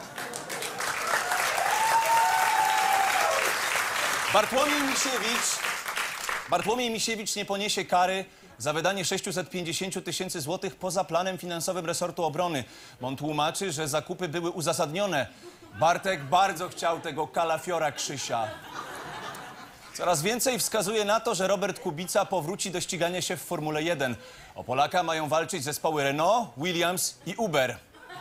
Bartłomiej Misiewicz, Bartłomiej Misiewicz nie poniesie kary za wydanie sześciuset pięćdziesięciu tysięcy złotych poza planem finansowym resortu obrony. Bo on tłumaczy, że zakupy były uzasadnione. Bartek bardzo chciał tego kalafiora Krzysia. Coraz więcej wskazuje na to, że Robert Kubica powróci do ścigania się w Formule jeden. O Polaka mają walczyć zespoły Renault, Williams i Uber.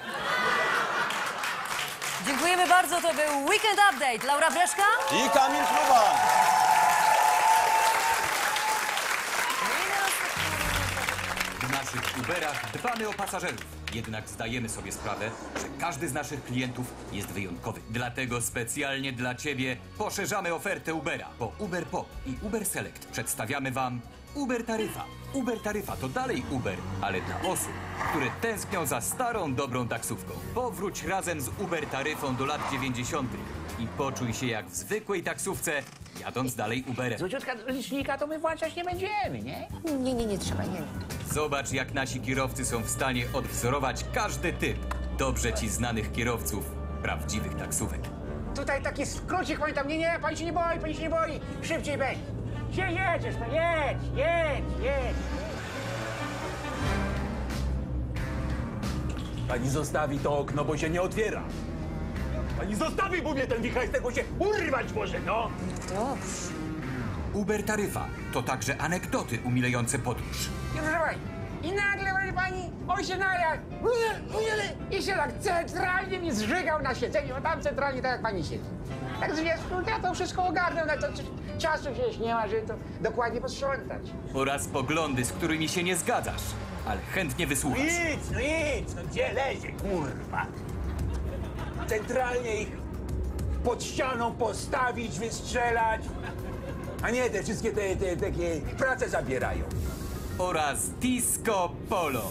Dziękujemy bardzo, to był Weekend Update. Laura Breszka i Kamil Pruban. W naszych Uberach dbamy o pasażerów. Jednak zdajemy sobie sprawę, że każdy z naszych klientów jest wyjątkowy. Dlatego specjalnie dla Ciebie poszerzamy ofertę Ubera. Po Uber Pop i Uber Select przedstawiamy Wam Uber Taryfa. Uber Taryfa to dalej Uber, ale dla osób, które tęsknią za starą, dobrą taksówką. Powróć razem z Uber Taryfą do lat dziewięćdziesiątych i poczuj się jak w zwykłej taksówce, jadąc dalej Uberem. Złociutka licznika to my włączać nie będziemy, nie? Nie, nie, nie trzeba, nie. Zobacz, jak nasi kierowcy są w stanie odwzorować każdy typ dobrze Ci znanych kierowców prawdziwych taksówek. Tutaj taki skrócik, pamiętam, nie, nie, pani się nie boi, pani się nie boi, szybciej weź. Gdzie jedziesz, pan? Jedź, jedź, jedź. Pani zostawi to okno, bo się nie otwiera. Pani zostawi, bo mnie ten wichaj z tego się urwać może, no! Dobrze. Uber Taryfa to także anegdoty umilające podróż. I proszę pani, i nagle, proszę pani, on się nagle, i się tak centralnie mi zżygał na siedzeniu, a tam centralnie tak jak pani siedzi. Tak zwiastun, ja to wszystko ogarnę, na to czasu przecież nie ma, żeby to dokładnie posprzątać. Oraz poglądy, z którymi się nie zgadzasz, ale chętnie wysłuchasz. No idź, no idź, no gdzie lezie, kurwa? Centralnie ich pod ścianą postawić, wystrzelać, a nie te wszystkie te, te takie prace zabierają. Oraz Disco Polo.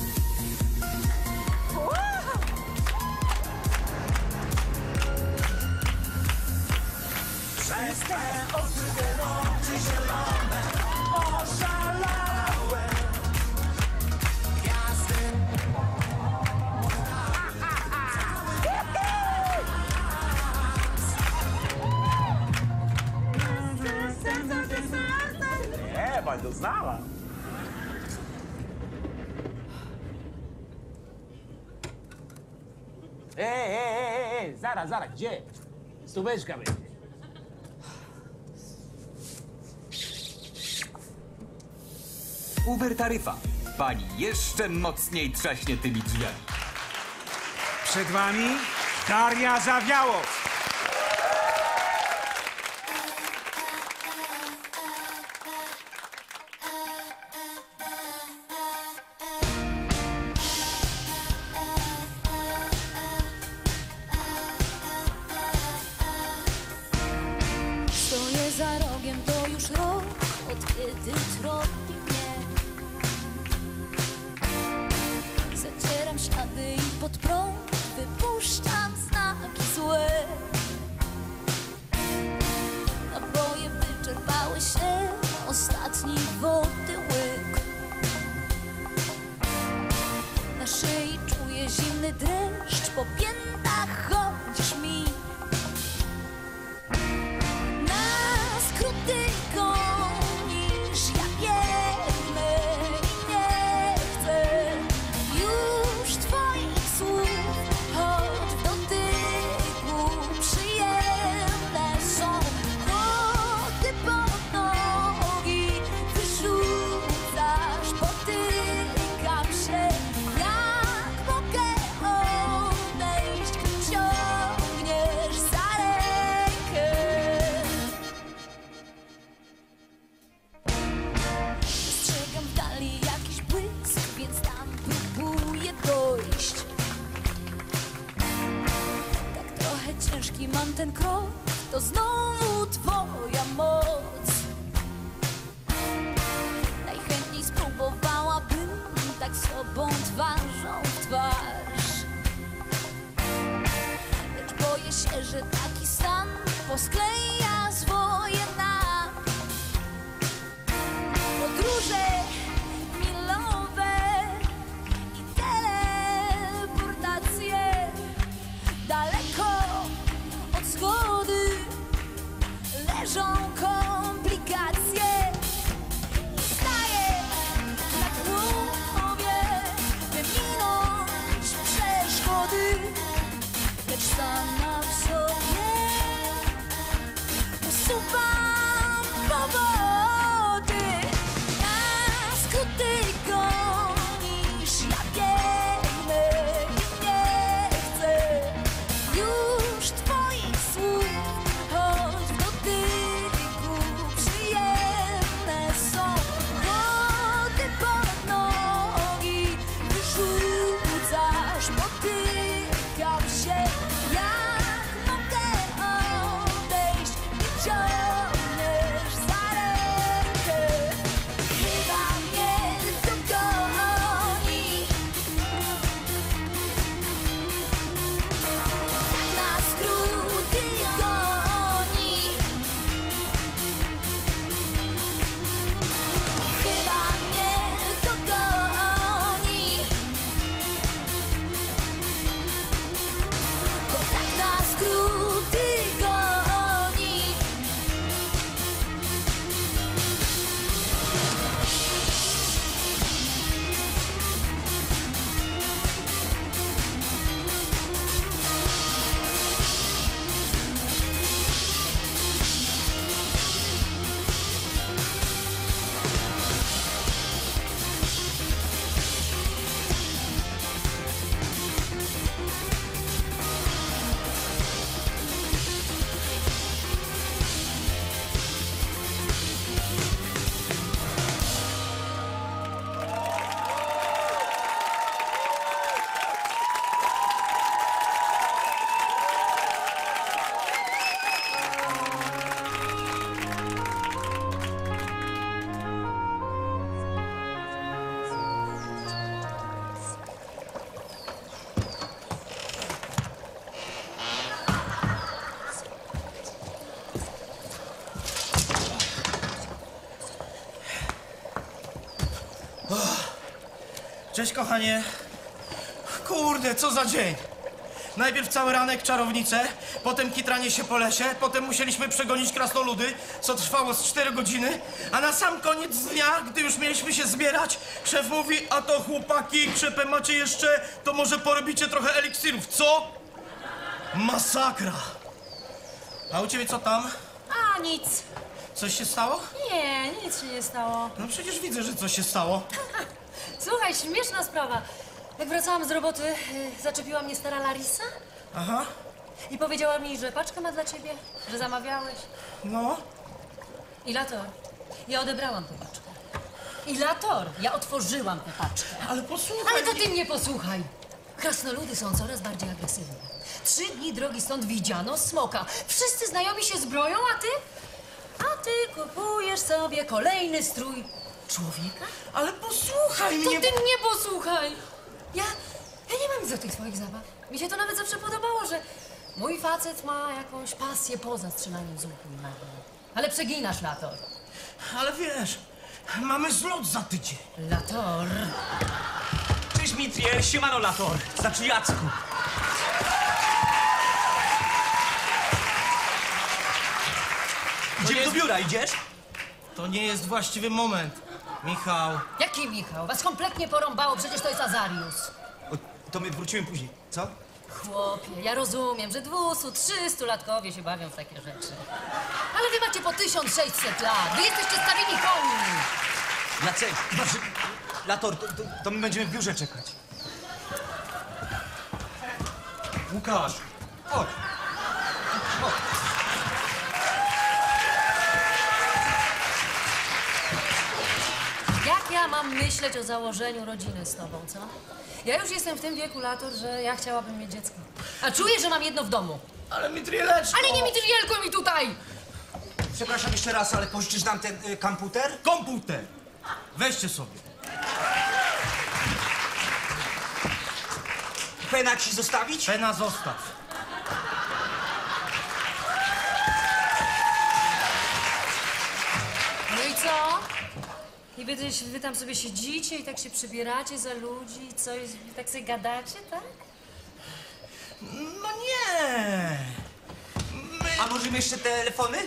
Przez te oczy oczy zielone oszalałem. Gwiazdy. Nie, pan to znała. Ej, ej, ej, ej, zaraz, zaraz, gdzie? Stóweczka będzie. Uber Taryfa pani jeszcze mocniej trzaśnie tymi drzwiami. Przed wami Daria Zawiało. Stoję za rogiem, to już rok, od kiedy tropi mnie. Zacieram ślady i pod prąd wypuszczam znaki złe. Naboje wyczerpały się, ostatni wody łyk. Na szyi czuję zimny dreszcz, po piętach chodzisz mi. Skróty gonisz, ja biegnę i nie chcę już twoich słów, choć w dotyku przyjemne są. Chody pod nogi wyrzucasz, potykam się, jak mogę odejść, gdy ciągniesz za rękę. Dostrzegam w dali jakiś błysk, więc tam próbuję dojść. Tak trochę ciężki mam ten krok, to znowu twoja moc. Najchętniej spróbowałabym tak z tobą twarzą w twarz. Lecz boję się, że taki stan poskleja zwoje nam. Podróże milowe i teleportacje daleko od zgody leżą komplikacje. I staję na głowie, by minąć przeszkody, lecz sama w sobie usuwam powody. Na skróty gonisz, ja biegnę i nie chcę już twoich słów, choć w dotyku przyjemne są. Wody pod nogi wyrzucasz, potykam się, jak mogę odejść, gdy ciągniesz za rękę. Chyba mnie to goni, tak na skróty goni. Chyba mnie to goni, bo tak na skróty goni. Cześć, kochanie. Kurde, co za dzień. Najpierw cały ranek czarownice, potem kitranie się po lesie, potem musieliśmy przegonić krasnoludy, co trwało z cztery godziny, a na sam koniec dnia, gdy już mieliśmy się zbierać, szef mówi, a to chłopaki, krzepę macie jeszcze, to może porobicie trochę eliksirów, co? Masakra. A u ciebie co tam? A, nic. Coś się stało? Nie, nic się nie stało. No przecież widzę, że coś się stało. Co Słuchaj, śmieszna sprawa. Jak wracałam z roboty, y, zaczepiła mnie stara Larisa. Aha. I powiedziała mi, że paczkę ma dla ciebie, że zamawiałeś. No. I Lator, ja odebrałam tę paczkę. I Lator, ja otworzyłam tę paczkę. Ale posłuchaj... Ale to ty mnie posłuchaj. Krasnoludy są coraz bardziej agresywne. Trzy dni drogi stąd widziano smoka. Wszyscy znajomi się zbroją, a ty? A ty kupujesz sobie kolejny strój człowieka? Ale posłuchaj To mnie... ty mnie posłuchaj. Ja, ja nie mam nic do tych twoich zabaw. Mi się to nawet zawsze podobało, że mój facet ma jakąś pasję poza strzelaniem z łuku i magii. Ale przeginasz, Lator. Ale wiesz, mamy zlot za tydzień. Lator. Cześć, Mitrie, siemano, Lator. Znaczy Jacku. Idziemy do biura, idziesz? To nie jest właściwy moment, Michał. Jaki Michał? Was kompletnie porąbało, przecież to jest Azarius. O, to my wrócimy później, co? Chłopie, ja rozumiem, że dwustu, trzystu latkowie się bawią w takie rzeczy. Ale wy macie po tysiąc sześćset lat. Wy jesteście starymi końmi. Jacek, znaczy... Lator, to, to, to my będziemy w biurze czekać. Łukasz, chodź. Chodź. Jak ja mam myśleć o założeniu rodziny z tobą, co? Ja już jestem w tym wieku, Lator, że ja chciałabym mieć dziecko. A czuję, że mam jedno w domu. Ale Mitrieleczko! Ale nie Mitrielko mi tutaj! Przepraszam jeszcze raz, ale pożyczysz nam ten y, komputer? Komputer! Weźcie sobie. Pena ci zostawić? Pena zostaw. No i co? I wy, też- wy tam sobie siedzicie i tak się przybieracie za ludzi i co, i tak sobie gadacie, tak? No nie! A możemy jeszcze telefony?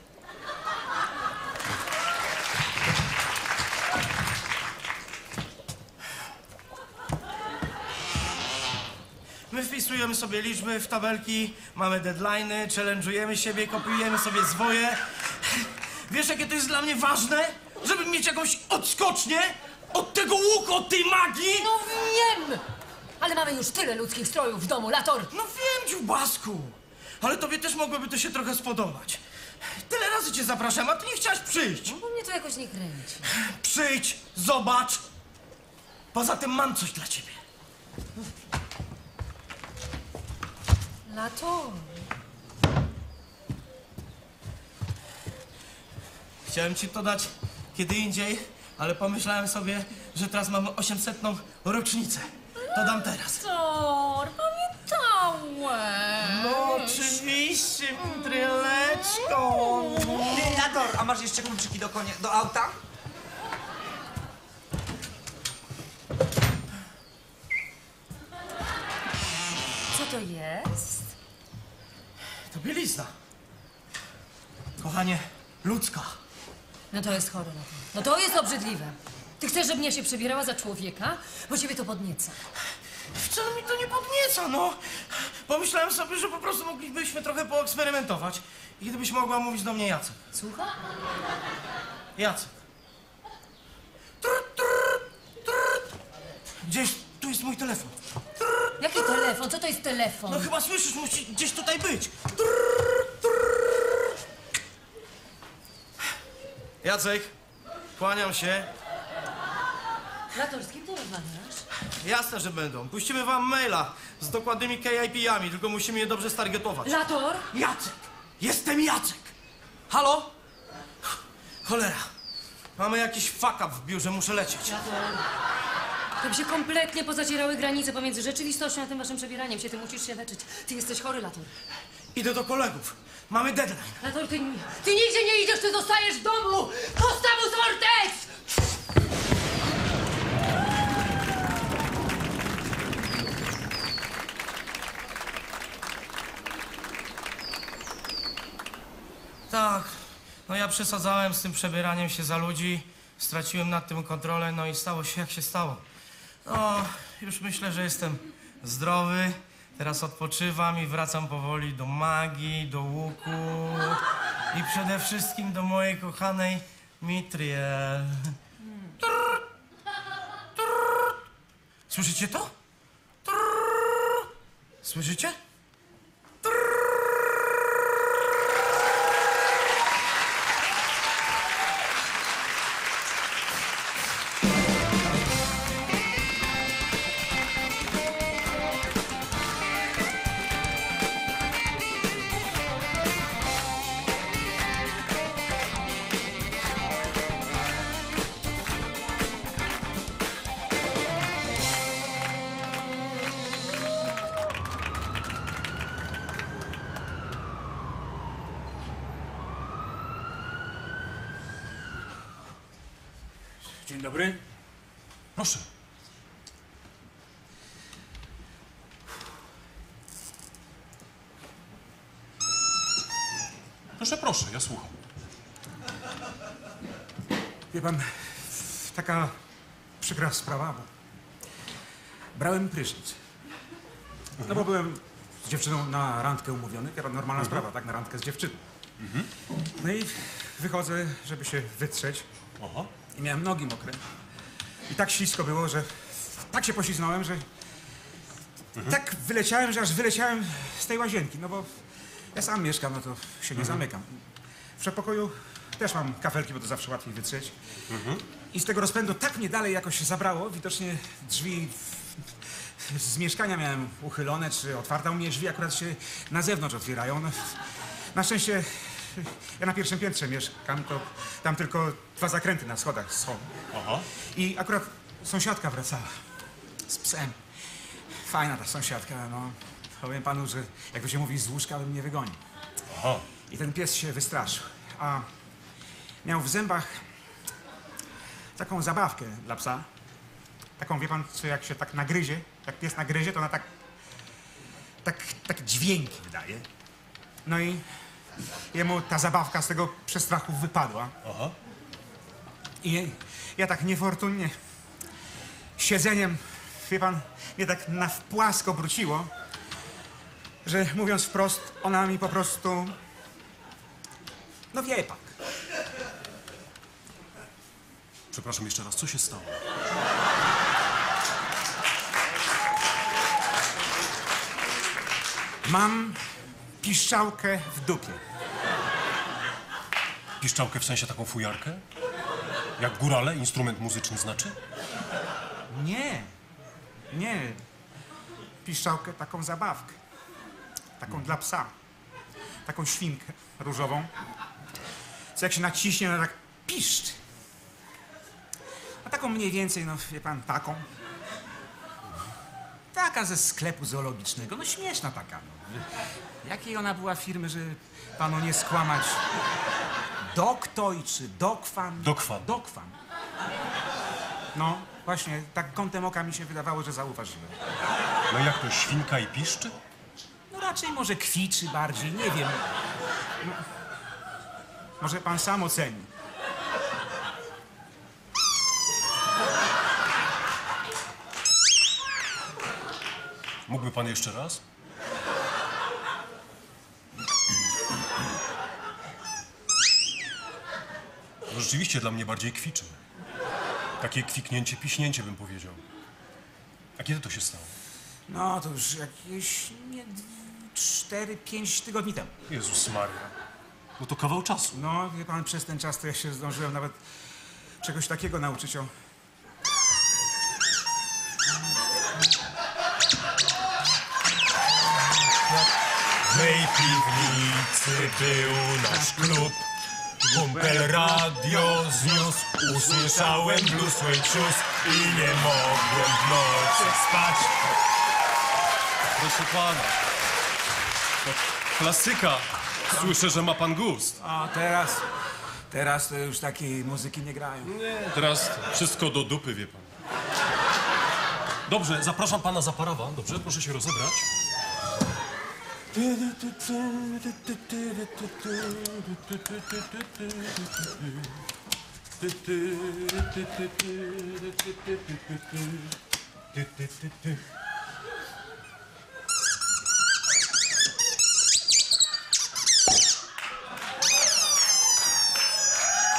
My wpisujemy sobie liczby w tabelki, mamy deadline'y, challenge'ujemy siebie, kopiujemy sobie zwoje. Wiesz, jakie to jest dla mnie ważne? Żeby mieć jakąś odskocznię od tego łuku, od tej magii! No wiem! Ale mamy już tyle ludzkich strojów w domu, Lator! No wiem, dziubasku! Ale tobie też mogłoby to się trochę spodobać. Tyle razy cię zapraszam, a ty nie chciałaś przyjść. No bo mnie to jakoś nie kręci. Przyjdź, zobacz. Poza tym mam coś dla ciebie. Lator! Chciałem ci to dać kiedy indziej, ale pomyślałem sobie, że teraz mamy osiemsetną rocznicę. To dam teraz. Lator, pamiętałem! No oczywiście, Mitryleczko. Ty, Lator, a masz jeszcze kluczyki do konia, do auta? Co to jest? To bielizna. Kochanie, ludzka. No to jest chore, Lator. No to jest obrzydliwe. Ty chcesz, żebym ja się przebierała za człowieka? Bo ciebie to podnieca. Wcale mi to nie podnieca, no. Pomyślałem sobie, że po prostu moglibyśmy trochę poeksperymentować. I gdybyś mogła mówić do mnie Jacek. Słucham? Jacek. Trut, trut, trut. Gdzieś tu jest mój telefon. Trut, Jaki telefon? Co to jest telefon? No chyba słyszysz, musi gdzieś tutaj być. Trut, trut. Jacek, kłaniam się. Lator, z kim ty rozmawiasz? Jasne, że będą. Puścimy wam maila z dokładnymi K I P-ami, tylko musimy je dobrze stargetować. Lator? Jacek! Jestem Jacek! Halo? Cholera. Mamy jakiś fuck up w biurze, muszę lecieć. Lator. To by się kompletnie pozacierały granice pomiędzy rzeczywistością a tym waszym przebieraniem się. Ty musisz się leczyć. Ty jesteś chory, Lator. Idę do kolegów. Mamy deadline. Lator, ty, ty nigdzie nie idziesz, ty zostajesz w domu! Gustavus Vortex! Tak. No ja przesadzałem z tym przebieraniem się za ludzi. Straciłem nad tym kontrolę, no i stało się jak się stało. No, już myślę, że jestem zdrowy. Teraz odpoczywam i wracam powoli do magii, do łuku i przede wszystkim do mojej kochanej Mitriel. Trrr, trrr. Słyszycie to? Trrr. Słyszycie? Dzień dobry. Proszę. Proszę, proszę, ja słucham. Wie pan, taka przykra sprawa, bo brałem prysznic. No bo byłem z dziewczyną na randkę umówiony, to normalna Mhm. sprawa, tak, na randkę z dziewczyną. Mhm. No i wychodzę, żeby się wytrzeć. Aha. I miałem nogi mokre. I tak ślisko było, że tak się poślizgnąłem, że Mhm. tak wyleciałem, że aż wyleciałem z tej łazienki, no bo ja sam mieszkam, no to się nie Mhm. zamykam. W przedpokoju też mam kafelki, bo to zawsze łatwiej wytrzeć. Mhm. I z tego rozpędu tak mnie dalej jakoś zabrało, widocznie drzwi z mieszkania miałem uchylone, czy otwarte, a u mnie drzwi akurat się na zewnątrz otwierają. No, na szczęście ja na pierwszym piętrze mieszkam, to tam tylko dwa zakręty na schodach są. Aha. I akurat sąsiadka wracała z psem. Fajna ta sąsiadka, no. Powiem panu, że jak to się mówi, z łóżka bym nie wygonił. Aha. I ten pies się wystraszył. A miał w zębach taką zabawkę dla psa. Taką, wie pan, co jak się tak nagryzie, jak pies nagryzie, to ona tak, tak, tak dźwięki wydaje. No i jemu ta zabawka z tego przestrachu wypadła. Aha. I ja tak niefortunnie siedzeniem, wie pan, mnie tak na płasko obróciło, że mówiąc wprost, ona mi po prostu, no wie pan. Przepraszam jeszcze raz, co się stało? Mam piszczałkę w dupie. Piszczałkę w sensie taką fujarkę? Jak górale, instrument muzyczny znaczy? Nie, nie. Piszczałkę, taką zabawkę. Taką dla psa. Taką świnkę różową. Co jak się naciśnie, ona tak piszczy. A taką mniej więcej, no wie pan, taką. Taka ze sklepu zoologicznego, no śmieszna taka. No. Jakiej ona była firmy, że panu nie skłamać? Doktoj czy Dokfan? Dokfan. Dokfan. No, właśnie, tak kątem oka mi się wydawało, że zauważyłem. No jak to, świnka i piszczy? No raczej może kwiczy bardziej, nie wiem. No, może pan sam oceni. Mógłby pan jeszcze raz? No rzeczywiście dla mnie bardziej kwiczy. Takie kwiknięcie, piśnięcie bym powiedział. A kiedy to się stało? No, to już jakieś nie, cztery, pięć tygodni temu. Jezus Maria. No to kawał czasu. No, wie pan, przez ten czas to ja się zdążyłem nawet czegoś takiego nauczyć o... W mej piwnicy był nasz klub. Kumpel radio zniósł, usłyszałem blues i cius i nie mogłem w nocy spać. Proszę pana, to klasyka. Słyszę, że ma pan gust. A teraz, teraz to już takiej muzyki nie grają. Nie, teraz wszystko do dupy, wie pan. Dobrze, zapraszam pana za parawan. Dobrze, proszę się rozebrać.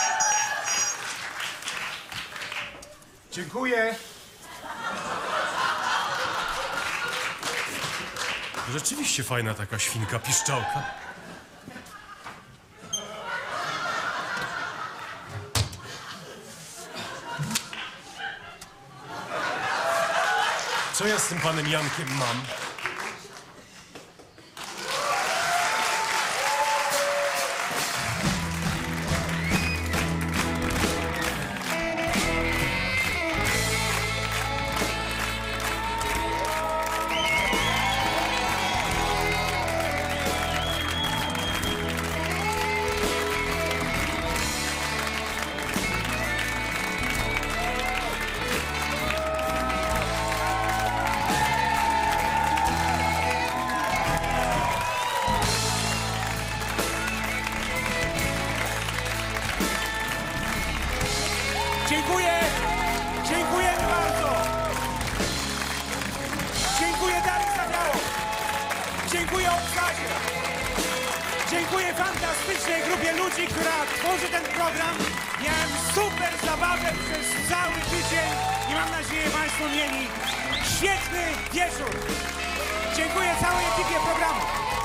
Dziękuję. Rzeczywiście fajna taka świnka piszczałka. Co ja z tym panem Jankiem mam? Dziękuję! Dziękujemy bardzo! Dziękuję Darek Zawiało! Dziękuję obsadzie! Dziękuję fantastycznej grupie ludzi, która tworzy ten program. Miałem super zabawę przez cały tydzień i mam nadzieję, Państwo mieli świetny wieczór. Dziękuję całej ekipie programu.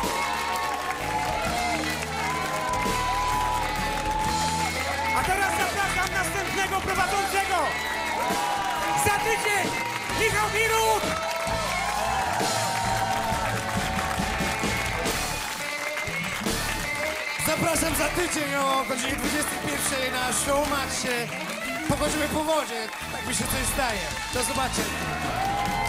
A teraz zapraszam następnego prowadzącego. Za tydzień Michał Biruk! Zapraszam za tydzień o godzinie dwudziestej pierwszej na Showmaxie. Pochodzimy po wodzie, tak mi się coś zdaje. Do zobaczenia.